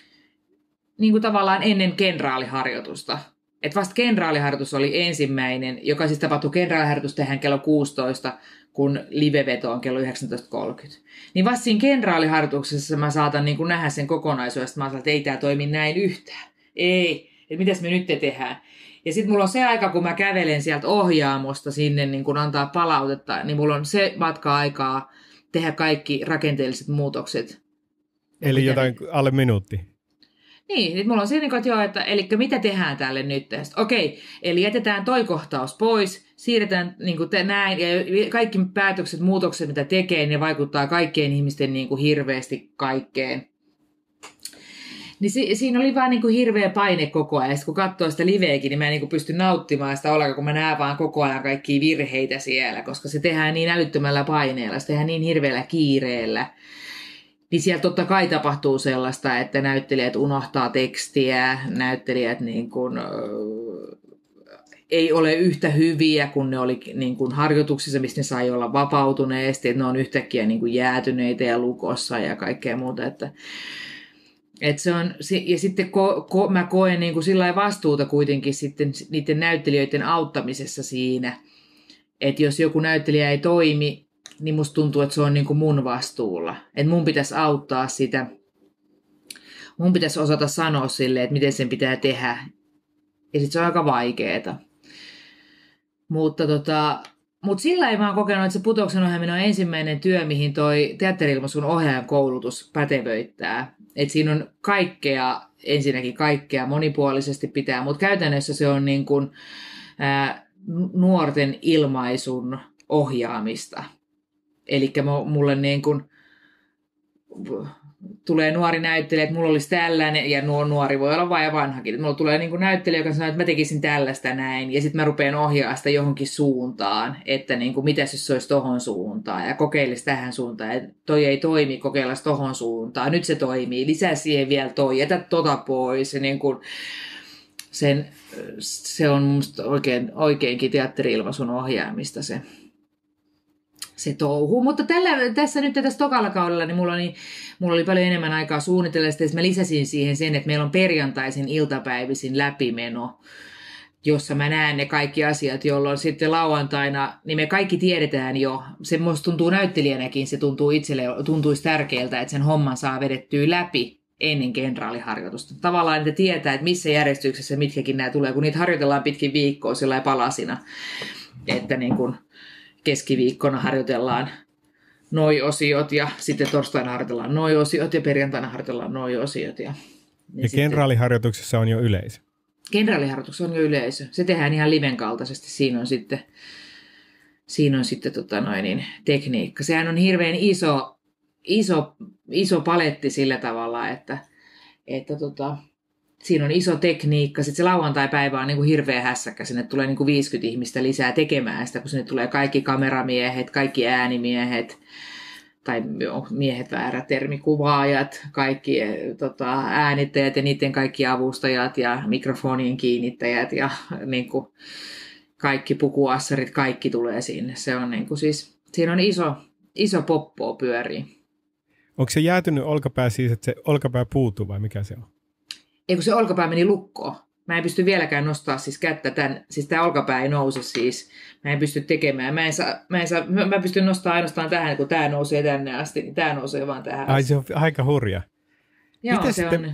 niin kuin tavallaan ennen kenraaliharjoitusta. Että vasta kenraaliharjoitus oli ensimmäinen, joka siis tapahtui, kenraaliharjoitus tehdään kello kuusitoista, kun liveveto on kello yhdeksäntoista kolmekymmentä. Niin vasta siinä kenraaliharjoituksessa mä saatan niin kuin nähdä sen kokonaisuudesta, mä saatan, että ei tämä toimi näin yhtään. Ei, että mitäs me nyt tehdään. Ja sitten mulla on se aika, kun mä kävelen sieltä ohjaamosta sinne niin kun antaa palautetta, niin mulla on se matka-aikaa tehdä kaikki rakenteelliset muutokset. Eli jotain alle minuutti. Niin, nyt mulla on siinä, että joo, että eli mitä tehdään tälle nyt? Okei, eli jätetään toi kohtaus pois, siirretään niin kuin te, näin, ja kaikki päätökset, muutokset, mitä tekee, ne vaikuttaa kaikkien ihmisten niin kuin hirveästi kaikkeen. Niin si- siinä oli vaan niin kuin hirveä paine koko ajan. Sitten kun katsoo sitä liveäkin, niin mä en niin kuin pysty nauttimaan sitä ollenkaan, kun mä näen vaan koko ajan kaikkia virheitä siellä, koska se tehdään niin älyttömällä paineella, se tehdään niin hirveällä kiireellä. Niin siellä totta kai tapahtuu sellaista, että näyttelijät unohtaa tekstiä, näyttelijät niin kuin, äh, ei ole yhtä hyviä kuin ne oli niin kuin harjoituksissa, mistä ne sai olla vapautuneesti, että ne on yhtäkkiä niin kuin jäätyneitä ja lukossa ja kaikkea muuta, että Et se on, ja sitten ko, ko, mä koen niin kuin sillä vastuuta kuitenkin sitten niiden näyttelijöiden auttamisessa siinä, että jos joku näyttelijä ei toimi, niin musta tuntuu, että se on niin kuin mun vastuulla. Että mun pitäisi auttaa sitä, mun pitäisi osata sanoa sille, että miten sen pitää tehdä. Ja sitten se on aika vaikeeta. Mutta tota, mut sillä ei mä oon kokenut, että se Putouksen ohjaaminen on ensimmäinen työ, mihin toi teatteri-ilmaisun ohjaajan koulutus pätevöittää. Että siinä on kaikkea, ensinnäkin kaikkea monipuolisesti pitää, mutta käytännössä se on niin kuin, ää, nuorten ilmaisun ohjaamista. Eli mulle niin kuin, tulee nuori näyttelijä, että mulla olisi tällainen, ja nuo nuori voi olla vain vanhakin. Mulla tulee niin kuin näyttelijä, joka sanoo, että mä tekisin tällaista näin, ja sitten mä rupean ohjaamaan sitä johonkin suuntaan, että niin kuin, mitäs jos se olisi tohon suuntaan, ja kokeilisi tähän suuntaan, ja toi ei toimi, kokeillaan tohon suuntaan, nyt se toimii, lisää siihen vielä toi, jätä tota pois, ja niin kuin, sen, se on musta oikein, oikeinkin teatteri-ilmaisun ohjaamista se, se touhu. Mutta tällä, tässä nyt tässä tokalla kaudella niin mulla, oli, mulla oli paljon enemmän aikaa suunnitella. Sitten mä lisäsin siihen sen, että meillä on perjantaisin iltapäivisin läpimeno, jossa mä näen ne kaikki asiat, jolloin sitten lauantaina, niin me kaikki tiedetään jo. Se musta tuntuu näyttelijänäkin, se tuntuu itselle, tuntuisi tärkeältä, että sen homman saa vedettyä läpi ennen kenraaliharjoitusta. Tavallaan niitä tietää, että missä järjestyksessä mitkäkin nämä tulee, kun niitä harjoitellaan pitkin viikkoa sillä palasina, että niin kuin keskiviikkona harjoitellaan noi osiot ja sitten torstaina harjoitellaan noi osiot ja perjantaina harjoitellaan noi osiot. Ja, ja kenraaliharjoituksessa on jo yleisö. Kenraaliharjoituksessa on jo yleisö. Se tehdään ihan liven kaltaisesti. Siinä on sitten, siinä on sitten tota noin, niin, tekniikka. Sehän on hirveän iso, iso, iso paletti sillä tavalla, että, että tota, siinä on iso tekniikka. Sitten se lauantai-päivä on niin kuin hirveä hässäkkä. Sinne tulee niin kuin viisikymmentä ihmistä lisää tekemään sitä, kun sinne tulee kaikki kameramiehet, kaikki äänimiehet, tai miehet väärä termi, kuvaajat, kaikki tota, äänittäjät ja niiden kaikki avustajat ja mikrofonien kiinnittäjät ja niin kuin, kaikki pukuassarit, kaikki tulee sinne. Se on niin kuin, siis, siinä on iso, iso poppo pyörii. Onko se jäätynyt olkapää siis, että se olkapää puutuu vai mikä se on? Ei, kun se olkapää meni lukkoon. Mä en pysty vieläkään nostaa siis kättä tämän, siis tämä olkapää ei nouse siis. Mä en pysty tekemään. Mä, en saa, mä, en saa, mä, mä pystyn nostamaan ainoastaan tähän, kun tämä nousee tänne asti, niin tämä nousee vaan tähän asti. Ai se on aika hurja. Joo, Miten se sitten, on.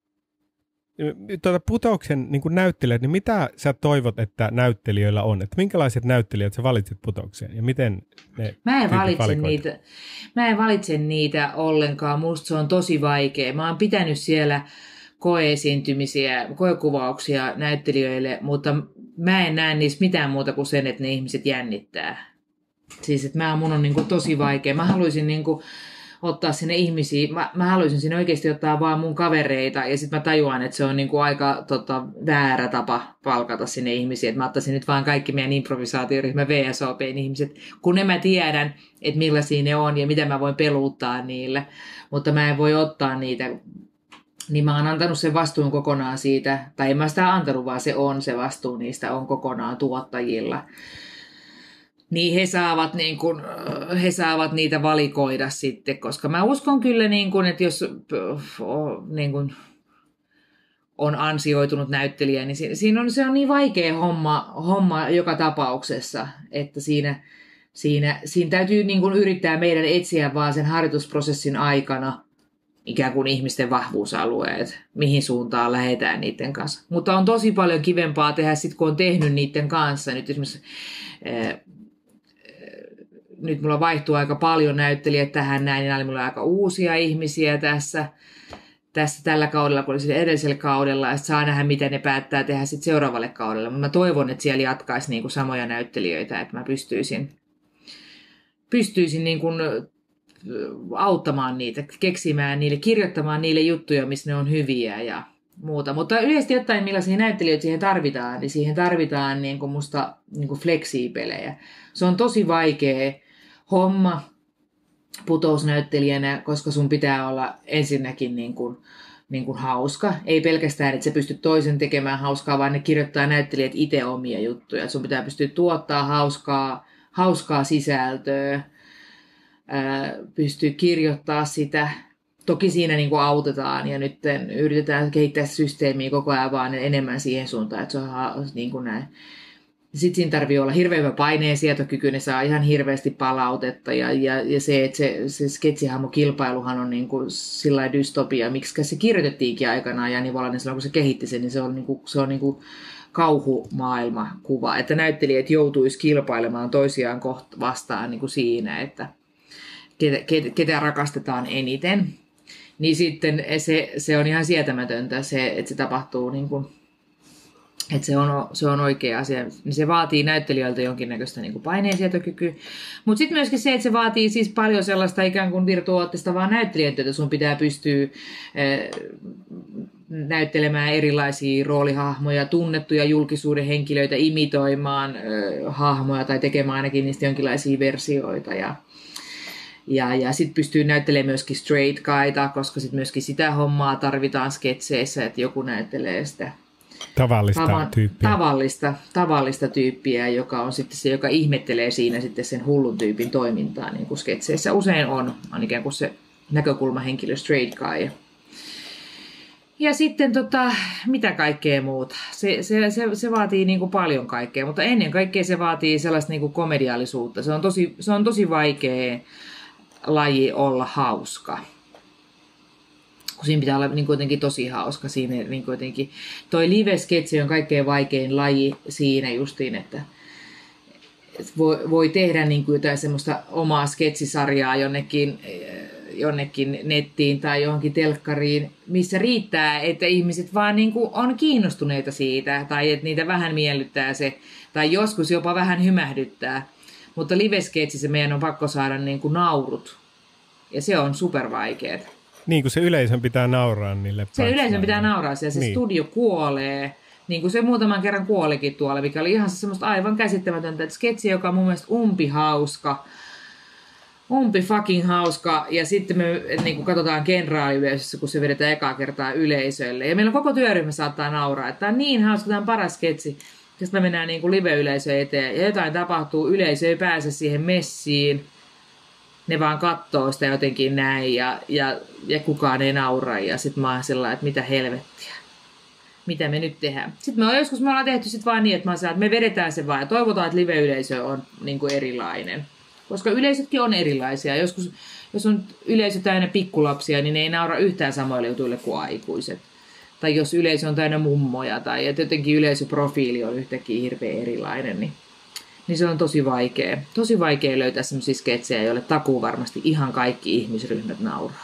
Tuota Putouksen niin näyttelijät, niin mitä sä toivot, että näyttelijöillä on? Että minkälaiset näyttelijät sä valitset Putoukseen ja miten ne Mä en, valitse valikoit? niitä, mä en valitse niitä ollenkaan. Musta se on tosi vaikea. Mä oon pitänyt siellä koeesiintymisiä, koekuvauksia näyttelijöille, mutta mä en näe niissä mitään muuta kuin sen, että ne ihmiset jännittää. Siis, että mä, mun on niin kuin tosi vaikea. Mä haluaisin niin kuin ottaa sinne ihmisiä, mä, mä haluaisin sinne oikeasti ottaa vaan mun kavereita, ja sitten mä tajuan, että se on niin kuin aika tota, väärä tapa palkata sinne ihmisiä. Että mä ottaisin nyt vaan kaikki meidän improvisaatioryhmä V S O P:n ihmiset, kun ne mä tiedän, että millaisia ne on ja mitä mä voin peluuttaa niille, mutta mä en voi ottaa niitä. Niin mä oon antanut sen vastuun kokonaan siitä, tai en mä sitä antanut, vaan se on se vastuu niistä on kokonaan tuottajilla. Niin he saavat, niin kun, he saavat niitä valikoida sitten, koska mä uskon kyllä, niin kun, että jos niin kun on ansioitunut näyttelijä, niin siinä on, se on niin vaikea homma, homma joka tapauksessa, että siinä, siinä, siinä täytyy niin kun yrittää meidän etsiä vaan sen harjoitusprosessin aikana ikään kuin ihmisten vahvuusalueet, mihin suuntaan lähdetään niiden kanssa. Mutta on tosi paljon kivempaa tehdä sitten, kun on tehnyt niiden kanssa. Nyt esimerkiksi ää, nyt mulla vaihtuu aika paljon näyttelijät tähän näin, niin mulla on aika uusia ihmisiä tässä, tässä tällä kaudella, kun oli edellisellä kaudella, ja saa nähdä, miten ne päättää tehdä sitten seuraavalle kaudelle. Mutta mä toivon, että siellä jatkaisi niinku samoja näyttelijöitä, että mä pystyisin, pystyisin niin kuin auttamaan niitä, keksimään niille, kirjoittamaan niille juttuja, missä ne on hyviä ja muuta. Mutta yleisesti ottaen, millaisia näyttelijöitä siihen tarvitaan, niin siihen tarvitaan niin kuin musta niin kuin fleksiipelejä. Se on tosi vaikea homma putousnäyttelijänä, koska sun pitää olla ensinnäkin niin kuin, niin kuin hauska. Ei pelkästään, että sä pystyt toisen tekemään hauskaa, vaan ne kirjoittaa näyttelijät itse omia juttuja. Sun pitää pystyä tuottaa hauskaa, hauskaa sisältöä, pystyy kirjoittaa sitä. Toki siinä niin kuin autetaan ja nyt yritetään kehittää systeemiä koko ajan vaan enemmän siihen suuntaan, että se on niin kuin näin. Sitten siinä tarvii olla hirveän hyvä paineensietokyky, ne saa ihan hirveästi palautetta ja, ja, ja se, että se, se sketsihahmokilpailuhan on niin kuin sillä dystopia, miksi se kirjoitettiinkin aikanaan Jani Volanen silloin, kun se kehitti sen, niin se on, niin kuin, se on niin kuin kauhumaailmakuva, että näyttelijät joutuisi kilpailemaan toisiaan vastaan niin kuin siinä, että ketä, ketä rakastetaan eniten, niin sitten se, se on ihan sietämätöntä, se, että se tapahtuu, niin kuin, että se on, se on oikea asia. Se vaatii näyttelijöiltä jonkinnäköistä niin kuin paineensietokykyä, mutta sitten myöskin se, että se vaatii siis paljon sellaista ikään kuin virtuoottista vaan näyttelijöitä, että sun pitää pystyä eh, näyttelemään erilaisia roolihahmoja, tunnettuja julkisuuden henkilöitä, imitoimaan eh, hahmoja tai tekemään ainakin niistä jonkinlaisia versioita ja Ja, ja sitten pystyy näyttelemään myöskin straight guyta, koska sitten myöskin sitä hommaa tarvitaan sketseissä, että joku näyttelee sitä Tavallista tavan, tyyppiä. Tavallista, tavallista tyyppiä, joka on sitten se, joka ihmettelee siinä sitten sen hullun tyypin toimintaa, niin kuin sketseissä usein on, on ikään kuin se näkökulmahenkilö straight guy. Ja sitten tota, mitä kaikkea muuta. Se, se, se, se vaatii niin kuin paljon kaikkea, mutta ennen kaikkea se vaatii sellaista niin kuin komediallisuutta. Se on tosi, se on tosi vaikea laji olla hauska. Kun siinä pitää olla niin kuitenkin tosi hauska. Siinä niin kuitenkin. Toi live-sketsi on kaikkein vaikein laji siinä justiin, että voi, voi tehdä niin kuin jotain semmoista omaa sketsisarjaa jonnekin, jonnekin nettiin tai johonkin telkkariin, missä riittää, että ihmiset vaan niin kuin on kiinnostuneita siitä tai että niitä vähän miellyttää se tai joskus jopa vähän hymähdyttää. Mutta live-sketsissä meidän on pakko saada niin kuin naurut ja se on supervaikeet. Niin kuin se yleisön pitää nauraa niille. Se yleisön pitää nauraa ja se niin. Studio kuolee. Niin kuin se muutaman kerran kuolikin tuolla, mikä oli ihan semmoista aivan käsittämätöntä. Että sketsi, joka on mun mielestä umpi hauska. Umpi fucking hauska. Ja sitten me niin kuin katsotaan kenraaliyleisössä, kun se vedetään ekaa kertaa yleisölle. Ja meillä koko työryhmä saattaa nauraa. Että tämä on niin hauska, tämä on paras sketsi. Ja sitten me mennään niin kuin live-yleisöön eteen. Ja jotain tapahtuu, yleisö ei pääse siihen messiin. Ne vaan katsoo sitä jotenkin näin ja, ja, ja kukaan ei naura. Ja sitten mä oon sellainen, että mitä helvettiä. Mitä me nyt tehdään. Sitten me on, joskus me ollaan tehty sit vaan niin, että, mä sanon, että me vedetään se vaan ja toivotaan, että live-yleisö on niin kuin erilainen. Koska yleisötkin on erilaisia. Joskus, jos on yleisö täynnä pikkulapsia, niin ne ei naura yhtään samoille jutuille kuin aikuiset. Tai jos yleisö on täynnä mummoja tai että jotenkin yleisöprofiili on yhtäkkiä hirveän erilainen, niin, niin se on tosi vaikea. Tosi vaikea löytää sellaisia sketsejä, joille takuu varmasti ihan kaikki ihmisryhmät nauraa.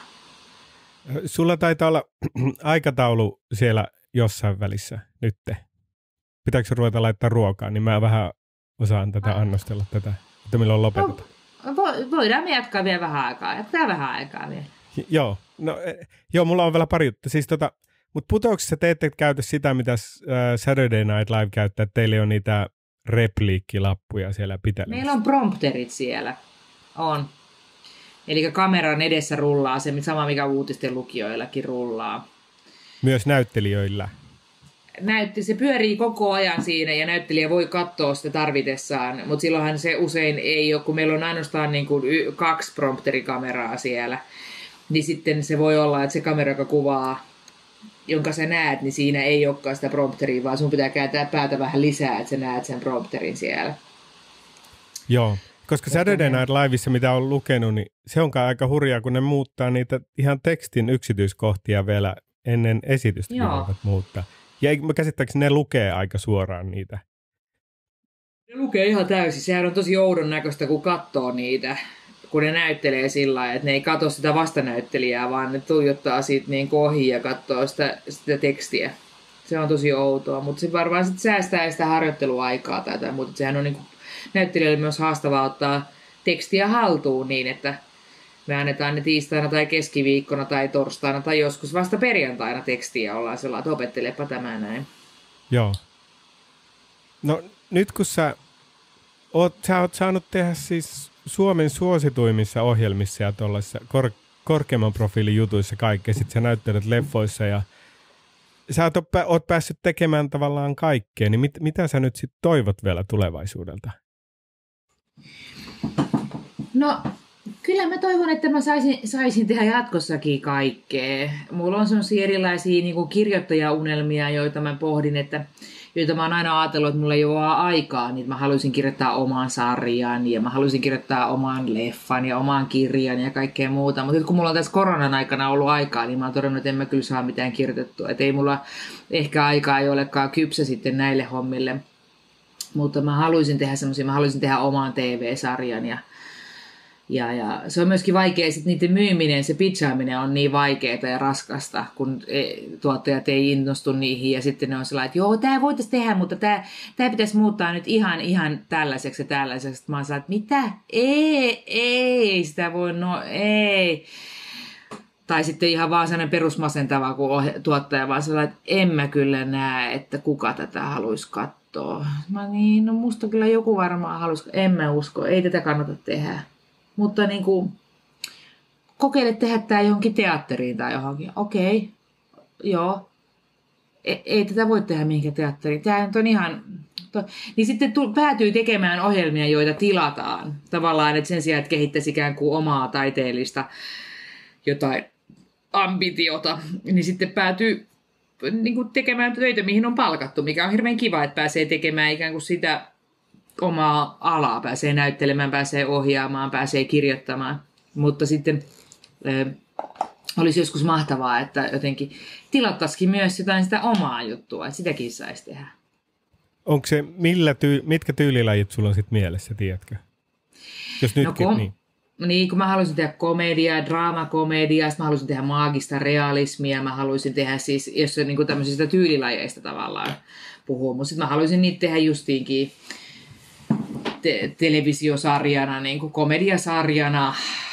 Sulla taitaa olla aikataulu siellä jossain välissä nytte. Pitääkö ruveta laittaa ruokaa, niin mä vähän osaan tätä annostella tätä, että milloin lopetetaan. No, vo, voidaan me jatkaa vielä vähän aikaa. Jatkaa vähän aikaa vielä. Joo, no, joo, mulla on vielä pari juttua. Siis tota, mutta Putouksessa te ette käytä sitä, mitä äh, Saturday Night Live käyttää, että teillä on niitä repliikkilappuja siellä pitelemässä. Meillä on prompterit siellä. On. Eli kameran edessä rullaa se sama, mikä uutisten lukijoillakin rullaa. Myös näyttelijöillä. Näytti, se pyörii koko ajan siinä ja näyttelijä voi katsoa sitä tarvitessaan, mutta silloinhan se usein ei ole, kun meillä on ainoastaan niin kuin kaksi prompterikameraa siellä, niin sitten se voi olla, että se kamera, joka kuvaa, jonka sä näet, niin siinä ei olekaan sitä prompteria, vaan sun pitää kääntää päätä vähän lisää, että sä näet sen prompterin siellä. Joo, koska Saturday Night Liveissa, mitä on lukenut, niin se onkaan aika hurjaa, kun ne muuttaa niitä ihan tekstin yksityiskohtia vielä ennen esitystä, voivat muuttaa. Ja käsittääkseni ne lukee aika suoraan niitä. Ne lukee ihan täysin. Sehän on tosi oudon näköistä, kun katsoo niitä, kun ne näyttelee sillä lailla, että ne ei katso sitä vastanäyttelijää, vaan ne tuijottaa siitä niin ohi ja katsoo sitä, sitä tekstiä. Se on tosi outoa, mutta se varmaan sit säästää sitä harjoitteluaikaa tai jotain muuta. Sehän on niin kuin näyttelijöille myös haastavaa ottaa tekstiä haltuun niin, että me annetaan ne tiistaina tai keskiviikkona tai torstaina tai joskus vasta perjantaina tekstiä. Ollaan sellainen, että opettelepa tämä näin. Joo. No nyt kun sä oot, sä oot saanut tehdä siis Suomen suosituimmissa ohjelmissa ja tuollaisissa kor, korkeamman profiilin jutuissa kaikkea. Sitten sä näyttelet leffoissa ja sä oot, oot päässyt tekemään tavallaan kaikkea. Niin mit, mitä sä nyt sitten toivot vielä tulevaisuudelta? No... Kyllä mä toivon, että mä saisin, saisin tehdä jatkossakin kaikkea. Mulla on sellaisia erilaisia niin kuin kirjoittajaunelmia, joita mä pohdin, että joita mä oon aina ajatellut, että mulla ei ole aikaa, niin mä haluaisin kirjoittaa oman sarjan ja mä haluaisin kirjoittaa oman leffan ja oman kirjan ja kaikkea muuta. Mutta kun mulla on tässä koronan aikana ollut aikaa, niin mä oon todennut, että en mä kyllä saa mitään kirjoitettua. Että ei mulla ehkä aikaa ei olekaan kypsä sitten näille hommille. Mutta mä haluaisin tehdä semmoisia, mä haluaisin tehdä oman T V-sarjan ja Ja, ja se on myöskin vaikea, että niiden myyminen, se pitchaaminen on niin vaikeaa ja raskasta, kun tuottajat ei innostu niihin. Ja sitten ne on sellainen, että joo, tämä voitaisiin tehdä, mutta tämä, tämä pitäisi muuttaa nyt ihan, ihan tällaiseksi ja tällaiseksi. Mä oon sellainen, että mitä? Ei, ei, sitä voi, no ei. Tai sitten ihan vaan sellainen perusmasentava, kun tuottaja vaan sellainen, että en mä kyllä näe, että kuka tätä haluaisi katsoa. Mä niin, no musta kyllä joku varmaan haluaisi, en mä usko, ei tätä kannata tehdä. Mutta niin kuin, kokeile tehdä tämä johonkin teatteriin tai johonkin. Okei, joo. ei, ei tätä voi tehdä mihinkään teatteriin. Tämä on ihan... To, niin sitten tu, päätyy tekemään ohjelmia, joita tilataan. Tavallaan, että sen sijaan, että kehittäisi ikään kuin omaa taiteellista jotain ambitiota, niin sitten päätyy niin kuin tekemään töitä, mihin on palkattu, mikä on hirveän kiva, että pääsee tekemään ikään kuin sitä omaa alaa, pääsee näyttelemään, pääsee ohjaamaan, pääsee kirjoittamaan. Mutta sitten äh, olisi joskus mahtavaa, että jotenkin tilattaisikin myös jotain sitä omaa juttua, että sitäkin saisi tehdä. Onko se, millä tyy, mitkä tyylilajit sulla on sitten mielessä, tiedätkö? Jos nytkin, no, kom- niin. Niin, kun mä haluaisin tehdä komediaa, draamakomediaa, mä haluaisin tehdä maagista realismia, mä haluaisin tehdä siis, jos se niin kuin tämmöisistä tyylilajeista tavallaan puhuu, mutta sitten mä haluaisin niitä tehdä justiinkin te- televisiosarjana, niin kuin komediasarjana,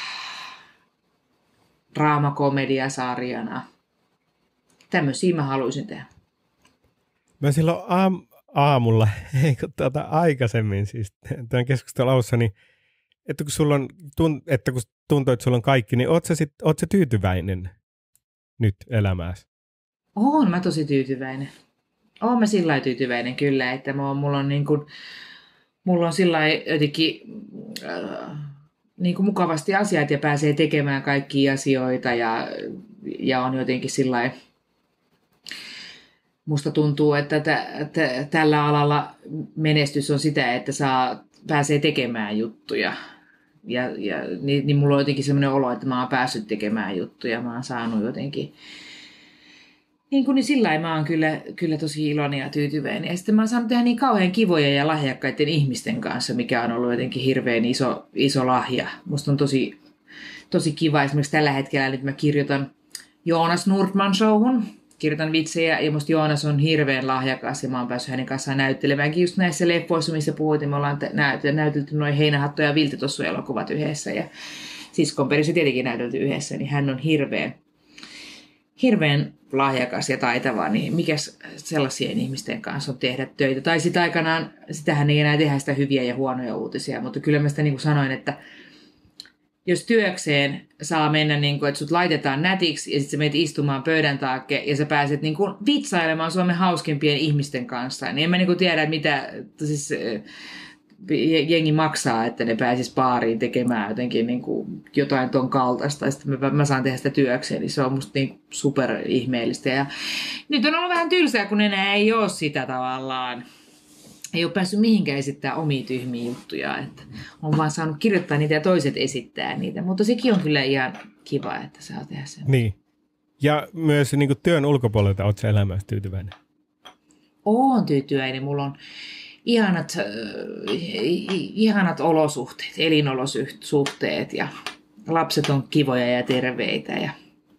draamakomediasarjana. Tämmöisiä mä haluaisin tehdä. Mä silloin aam, aamulla, ei kun tuota aikaisemmin siis tämän keskustelun alussa, niin että kun, sulla on, että kun tuntuu, että sulla on kaikki, niin oot sä, sit, oot sä tyytyväinen nyt elämääsi? Oon mä tosi tyytyväinen. Oon mä sillä lailla tyytyväinen kyllä, että mä oon, mulla on, niin kuin, mulla on sillä lailla jotenkin äh, niin kuin mukavasti asiat ja pääsee tekemään kaikkia asioita ja, ja on jotenkin sillä lailla, musta tuntuu, että t- t- tällä alalla menestys on sitä, että saa, pääsee tekemään juttuja. Ja, ja niin, niin mulla on jotenkin semmoinen olo, että mä oon päässyt tekemään juttuja. Mä oon saanut jotenkin... Niin, kun, niin sillä lailla mä oon kyllä, kyllä tosi iloinen ja tyytyväinen. Ja sitten mä oon saanut tehdä niin kauhean kivoja ja lahjakkaiden ihmisten kanssa, mikä on ollut jotenkin hirveän iso, iso lahja. Musta on tosi, tosi kiva. Esimerkiksi tällä hetkellä nyt mä kirjoitan Joonas Nordman showhun. Kirjoitan vitsejä ja musta Joonas on hirveän lahjakas ja mä oon päässyt hänen kanssaan näyttelemäänkin just näissä leffoissa, missä puhuitin. Me ollaan näytelty noin Heinähatto ja Viltitossu elokuvat yhdessä ja Siskonperissä tietenkin näytelty yhdessä, niin hän on hirveän, hirveän lahjakas ja taitava, niin mikäs sellaisien ihmisten kanssa on tehdä töitä. Tai sitten aikanaan, sitähän ei enää tehdä sitä hyviä ja huonoja uutisia, mutta kyllä mä sitä niin kuin sanoin, että jos työkseen saa mennä, niin kuin, että sut laitetaan nätiksi ja sitten sä menet istumaan pöydän taakke ja sä pääset niin kuin vitsailemaan Suomen hauskimpien ihmisten kanssa, niin en mä niin kuin tiedä, mitä siis, jengi maksaa, että ne pääsis baariin tekemään jotenkin niin kuin jotain ton kaltaista. Ja sitten mä, mä saan tehdä sitä työkseen, niin se on musta niin super ihmeellistä. Ja nyt on ollut vähän tylsää, kun enää ei ole sitä tavallaan. Ei ole päässyt mihinkään esittää omia tyhmiä juttuja, että on vaan saanut kirjoittaa niitä ja toiset esittää niitä, mutta sekin on kyllä ihan kiva, että saa tehdä sen. Niin. Ja myös niin kuin työn ulkopuolelta oletko sä elämässä tyytyväinen? Oon tyytyväinen. Mulla on ihanat, äh, ihanat olosuhteet, elinolosuhteet ja lapset on kivoja ja terveitä ja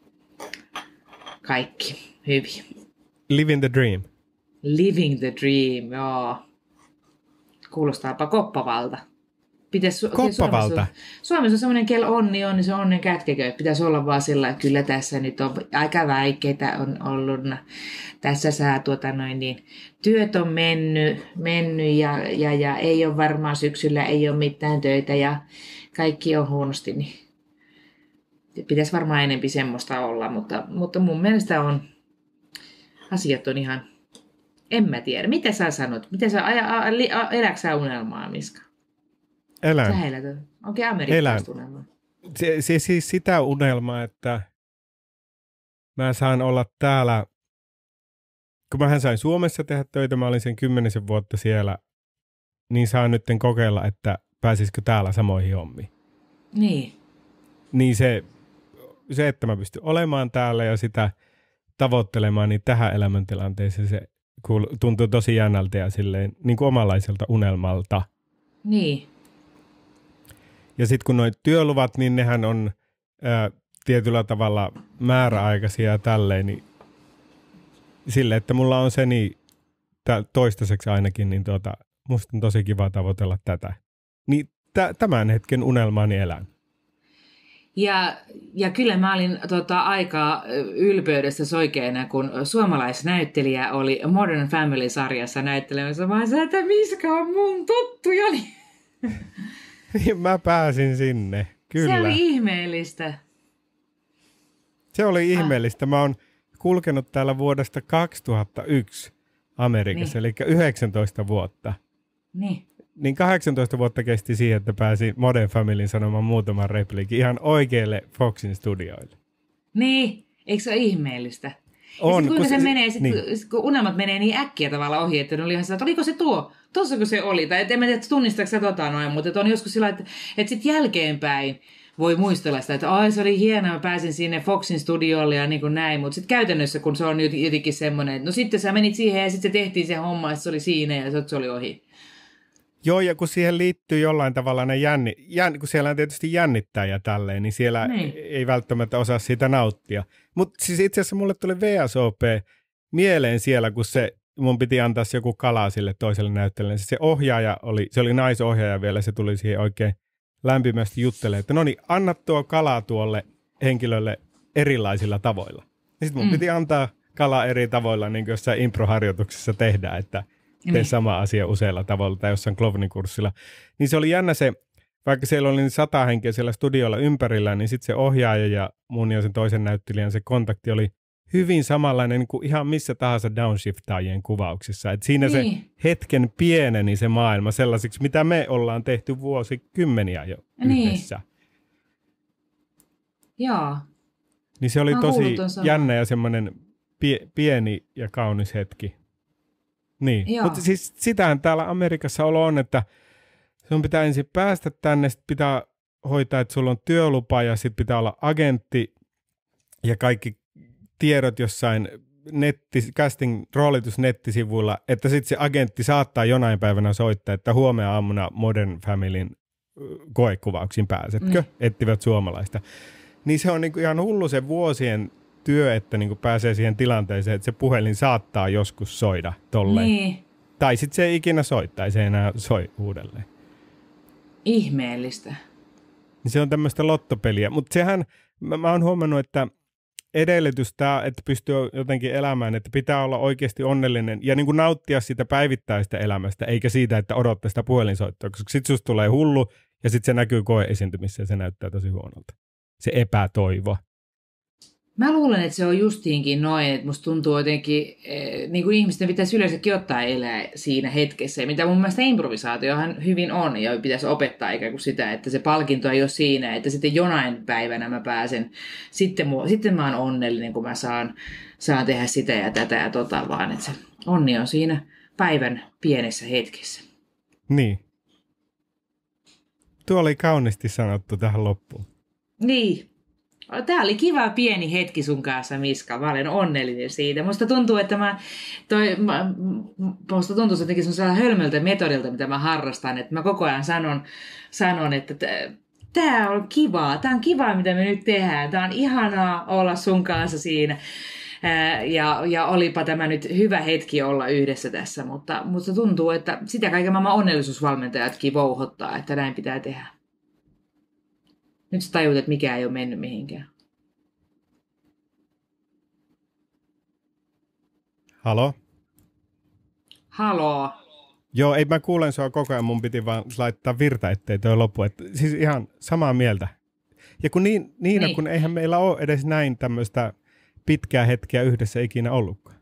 kaikki hyvin. Living the dream. Living the dream, joo. Kuulostaapa koppavalta. Pitäis, Koppavalta? Suomessa, Suomessa on semmoinen, kel onni on, niin se onnen kätkekö. Pitäisi olla vaan sillä, että kyllä tässä nyt on aika vaikeita on ollut. Tässä saa tuota noin niin, työt on mennyt, mennyt ja, ja, ja ei ole varmaan syksyllä, ei ole mitään töitä ja kaikki on huonosti. Niin pitäisi varmaan enempi semmoista olla, mutta, mutta mun mielestä on, asiat on ihan... En mä tiedä. Mitä sä sanot? Mitä sä, eläksä sä unelmaa, Miska? Elän. Sä elät. Onkin amerikkalaista unelmaa. Se, se, siis sitä unelmaa, että mä saan olla täällä, kun mähän sain Suomessa tehdä töitä, mä olin sen kymmenisen vuotta siellä, niin saan nyt kokeilla, että pääsisikö täällä samoihin hommiin. Niin. Niin se, se, että mä pystyn olemaan täällä ja sitä tavoittelemaan, niin tähän elämäntilanteeseen se tuntuu tosi jännältä ja silleen niin kuin omanlaiselta unelmalta. Niin. Ja sitten kun nuo työluvat, niin nehän on ää, tietyllä tavalla määräaikaisia ja tälleen, niin sille, että mulla on se niin toistaiseksi ainakin, niin tuota, musta on tosi kiva tavoitella tätä. Niin t- tämän hetken unelmaani elän. Ja, ja kyllä mä olin tota, aika ylpeydessä soikeena, kun suomalaisnäyttelijä oli Modern Family-sarjassa näyttelemässä. Mä sanoin, että Miska on mun tuttujani. Mä pääsin sinne, kyllä. Se oli ihmeellistä. Se oli ihmeellistä. Mä oon kulkenut täällä vuodesta kaksituhattayksi Amerikassa, niin. Eli yhdeksäntoista vuotta. Niin. Niin kahdeksantoista vuotta kesti siihen, että pääsi Modern Familyn sanomaan muutaman repliikin ihan oikeille Foxin studioille. Niin, eikö se ole ihmeellistä? On, ja sitten kuinka se, se menee, sit, niin. kun unelmat menee niin äkkiä tavallaan ohi, että ne oli ihan sitä, että oliko se tuo, tuossako se oli, tai en tiedä, tunnistaako se tota noin, mutta on joskus sillä, että, että sitten jälkeenpäin voi muistella sitä, että ai se oli hienoa, mä pääsin sinne Foxin studiolle ja niin kuin näin, mutta sitten käytännössä, kun se on jotenkin semmoinen, että no sitten sä menit siihen ja sitten se tehtiin se homma, että se oli siinä ja se oli ohi. Joo, ja kun siihen liittyy jollain tavalla ne jänni, jänn, kun siellä on tietysti jännittää ja tälleen, niin siellä niin. ei välttämättä osaa siitä nauttia. Mutta siis itse asiassa mulle tuli V S O P mieleen siellä, kun se, mun piti antaa se joku kala sille toiselle näyttelijälle. Se ohjaaja oli, se oli naisohjaaja vielä, se tuli siihen oikein lämpimästi juttelemaan, että no niin, anna tuo kalaa tuolle henkilölle erilaisilla tavoilla. Ja sitten mun mm. piti antaa kalaa eri tavoilla, niin kuin jossain improharjoituksessa tehdään, että tee niin. sama asia useilla tavoilla tai jossain klovnin kurssilla. Niin se oli jännä se, vaikka siellä oli niin sata henkeä siellä studiolla ympärillä, niin sitten se ohjaaja ja mun ja sen toisen näyttelijän se kontakti oli hyvin samanlainen kuin ihan missä tahansa downshiftaajien kuvauksissa. Et siinä niin. se hetken pieneni se maailma sellaisiksi, mitä me ollaan tehty vuosikymmeniä jo niin. yhdessä. Joo. Niin se oli tosi jännä ja semmoinen pie- pieni ja kaunis hetki. Niin, mutta siis sitähän täällä Amerikassa olo on, että sun pitää ensin päästä tänne, sit pitää hoitaa, että sulla on työlupa ja sitten pitää olla agentti ja kaikki tiedot jossain netti, casting roolitus nettisivuilla, että sitten se agentti saattaa jonain päivänä soittaa, että huomenna aamuna Modern Familyn koekuvauksiin pääsetkö, mm. ettivät suomalaista. Niin se on niinku ihan hullu se vuosien työ, että niinku pääsee siihen tilanteeseen, että se puhelin saattaa joskus soida tolleen. Niin. Tai sitten se ei ikinä soittaa, se ei enää soi uudelleen. Ihmeellistä. Niin se on tämmöistä lottopeliä, mutta sehän, mä, mä oon huomannut, että edellytys tämä, että pystyy jotenkin elämään, että pitää olla oikeasti onnellinen ja niin kuin nauttia sitä päivittäistä elämästä, eikä siitä, että odottaa sitä puhelinsoittoa, koska sitten susta tulee hullu ja sitten se näkyy koeesiintymissä ja se näyttää tosi huonolta. Se epätoivo. Mä luulen, että se on justiinkin noin, että musta tuntuu jotenkin, niin kuin ihmisten pitäisi yleensäkin ottaa elää siinä hetkessä, mitä mun mielestä improvisaatiohan hyvin on, ja pitäisi opettaa ikään kuin sitä, että se palkinto ei ole siinä, että sitten jonain päivänä mä pääsen, sitten, mua, sitten mä oon onnellinen, kun mä saan, saan tehdä sitä ja tätä ja tota, vaan että se onni on siinä päivän pienessä hetkessä. Niin. Tuo oli kauniisti sanottu tähän loppuun. Niin. Tämä oli kiva pieni hetki sun kanssa, Miska. Mä olen onnellinen siitä. Musta tuntuu, että mä, toi, mä, musta tuntuu jotenkin sellainen hölmöltä metodilta, mitä mä harrastan. Että mä koko ajan sanon, sanon että tämä on kivaa. Tämä on kivaa, mitä me nyt tehdään. Tämä on ihanaa olla sun kanssa siinä. Ja, ja olipa tämä nyt hyvä hetki olla yhdessä tässä. Mutta musta tuntuu, että sitä kaiken maailman onnellisuusvalmentajatkin vouhottaa, että näin pitää tehdä. Nyt sä tajut, että mikään ei ole mennyt mihinkään. Halo? Halo? Joo, ei mä kuulen sua koko ajan, mun piti vaan laittaa virta, ettei toi lopu. Et, siis ihan samaa mieltä. Ja kun niin, Niina, niin. kun eihän meillä ole edes näin tämmöistä pitkää hetkeä yhdessä ikinä ollutkaan.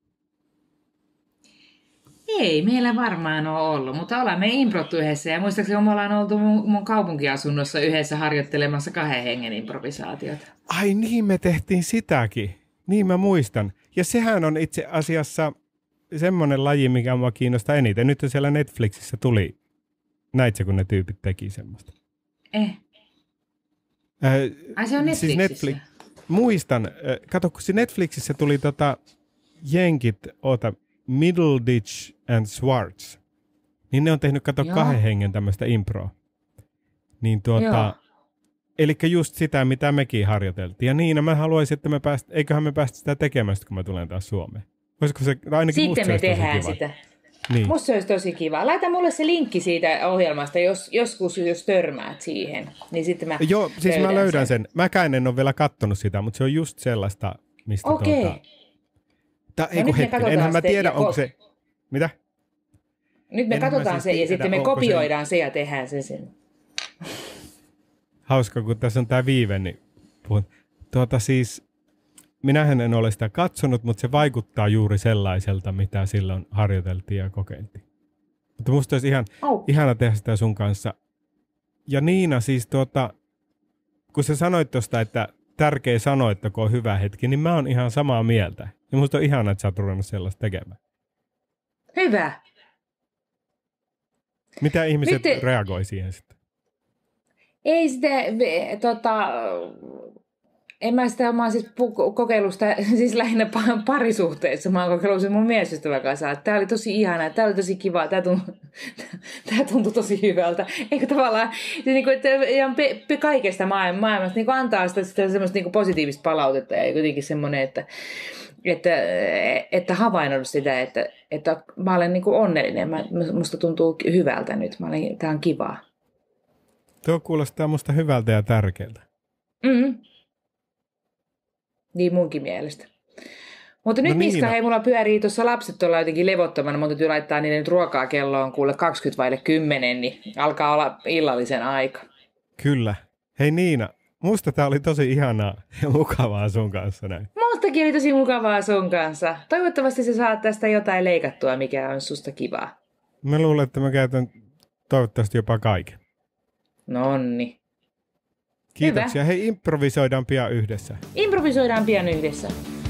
Ei, meillä varmaan ole ollut, mutta olemme improttu yhdessä. Ja muistaakseni me ollaan oltu mun, mun kaupunkiasunnossa yhdessä harjoittelemassa kahden hengen improvisaatiota. Ai niin, me tehtiin sitäkin. Niin mä muistan. Ja sehän on itse asiassa semmoinen laji, mikä mua kiinnostaa eniten. Nyt siellä Netflixissä tuli, näit se kun ne tyypit teki semmoista? Eh. Äh, Ai se on Netflixissä? Siis Netflix, muistan. Äh, kato, kun se Netflixissä tuli tota jenkit, oota, Middleditch and Schwartz. Niin ne on tehnyt, kato, Joo. kahden hengen tämmöistä improa. Niin tuota, eli just sitä, mitä mekin harjoiteltiin. Ja niin, mä haluaisin, että me päästä, eiköhän me päästä sitä tekemään, kun mä tulen taas Suomeen. Voisiko se, ainakin sitten me tehdään sitä. Niin. Musta se olisi tosi kiva. Laita mulle se linkki siitä ohjelmasta, jos, joskus jos törmäät siihen. Niin sitten mä Joo, siis mä löydän sen. sen. Mäkään en ole vielä kattonut sitä, mutta se on just sellaista, mistä Okei. tuota... Ta, no ei hetken, enhän mä tiedä, onko se... Mitä? Nyt me enhän katsotaan siis se ja sitten me kopioidaan se... se ja tehdään se sen. Hauska, kun tässä on tää viive, niin puhun. Tuota siis, minähän en ole sitä katsonut, mutta se vaikuttaa juuri sellaiselta, mitä silloin harjoiteltiin ja kokeiltiin. Mutta musta olisi ihan Oh. ihana tehdä sitä sun kanssa. Ja Niina siis tuota, kun sä sanoit tuosta, että tärkeä sanoa, että kun on hyvä hetki, niin mä oon ihan samaa mieltä. Ja musta on ihana, että sä oot ruvennut sellaista tekemään. Hyvä. Mitä ihmiset Miten- reagoi siihen sitten? Ei sitä, ve- tota, en mä sitä, mä oon siis pu- kokeillut sitä, siis lähinnä pa- parisuhteessa, mä oon kokeillut sen mun miesystävän kanssa, että tää oli tosi ihanaa, tää oli tosi kivaa, tää tuntui, tää tuntui tosi hyvältä. Eikö tavallaan, siis niinku, että ihan pe- pe- kaikesta maailm- maailmasta niinku antaa sitä, sitä semmoista niinku positiivista palautetta ja jotenkin semmoinen, että että, että havainnut sitä, että, että mä olen niinku onnellinen, mä, musta tuntuu hyvältä nyt, mä olen, tää on kivaa. Tuo kuulostaa musta hyvältä ja tärkeältä. Mm. Niin munkin mielestä. Mutta nyt No Miska, Niina. hei, mulla pyörii tuossa lapset tuolla jotenkin levottomana. Mun täytyy laittaa niille nyt ruokaa kelloon kuule kaksikymmentä vaille kymmenen, niin alkaa olla illallisen aika. Kyllä. Hei Niina, musta tää oli tosi ihanaa ja mukavaa sun kanssa näin. Mustakin oli tosi mukavaa sun kanssa. Toivottavasti sä saat tästä jotain leikattua, mikä on susta kivaa. Mä luulen, että mä käytän toivottavasti jopa kaiken. Nonni. Kiitoksia. Hei, improvisoidaan pian yhdessä. Improvisoidaan pian yhdessä.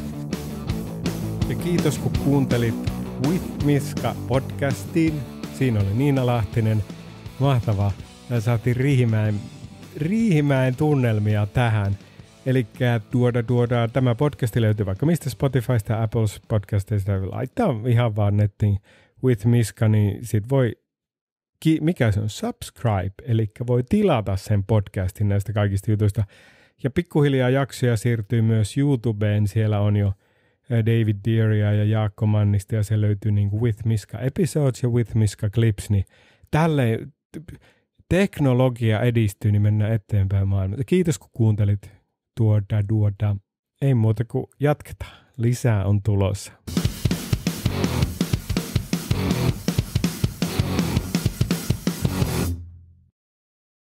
Ja kiitos kun kuuntelit With Miska podcastiin. Siinä oli Niina Lahtinen. Mahtavaa. Ja saatiin Riihimäen, Riihimäen tunnelmia tähän. Eli tuoda, tuoda, tämä podcasti löytyy vaikka mistä Spotifysta, Apples podcasteista. Laittaa ihan vaan nettiin With Miska, niin sit voi, mikä se on, subscribe, eli voi tilata sen podcastin näistä kaikista jutuista. Ja pikkuhiljaa jaksoja siirtyy myös YouTubeen. Siellä on jo David Deeria ja Jaakko Mannista ja se löytyy niin kuin With Miska Episodes ja With Miska Clips. Niin tälleen teknologia edistyy, niin mennään eteenpäin maailmassa. Kiitos kun kuuntelit tuoda duoda. Ei muuta kuin jatketaan. Lisää on tulossa.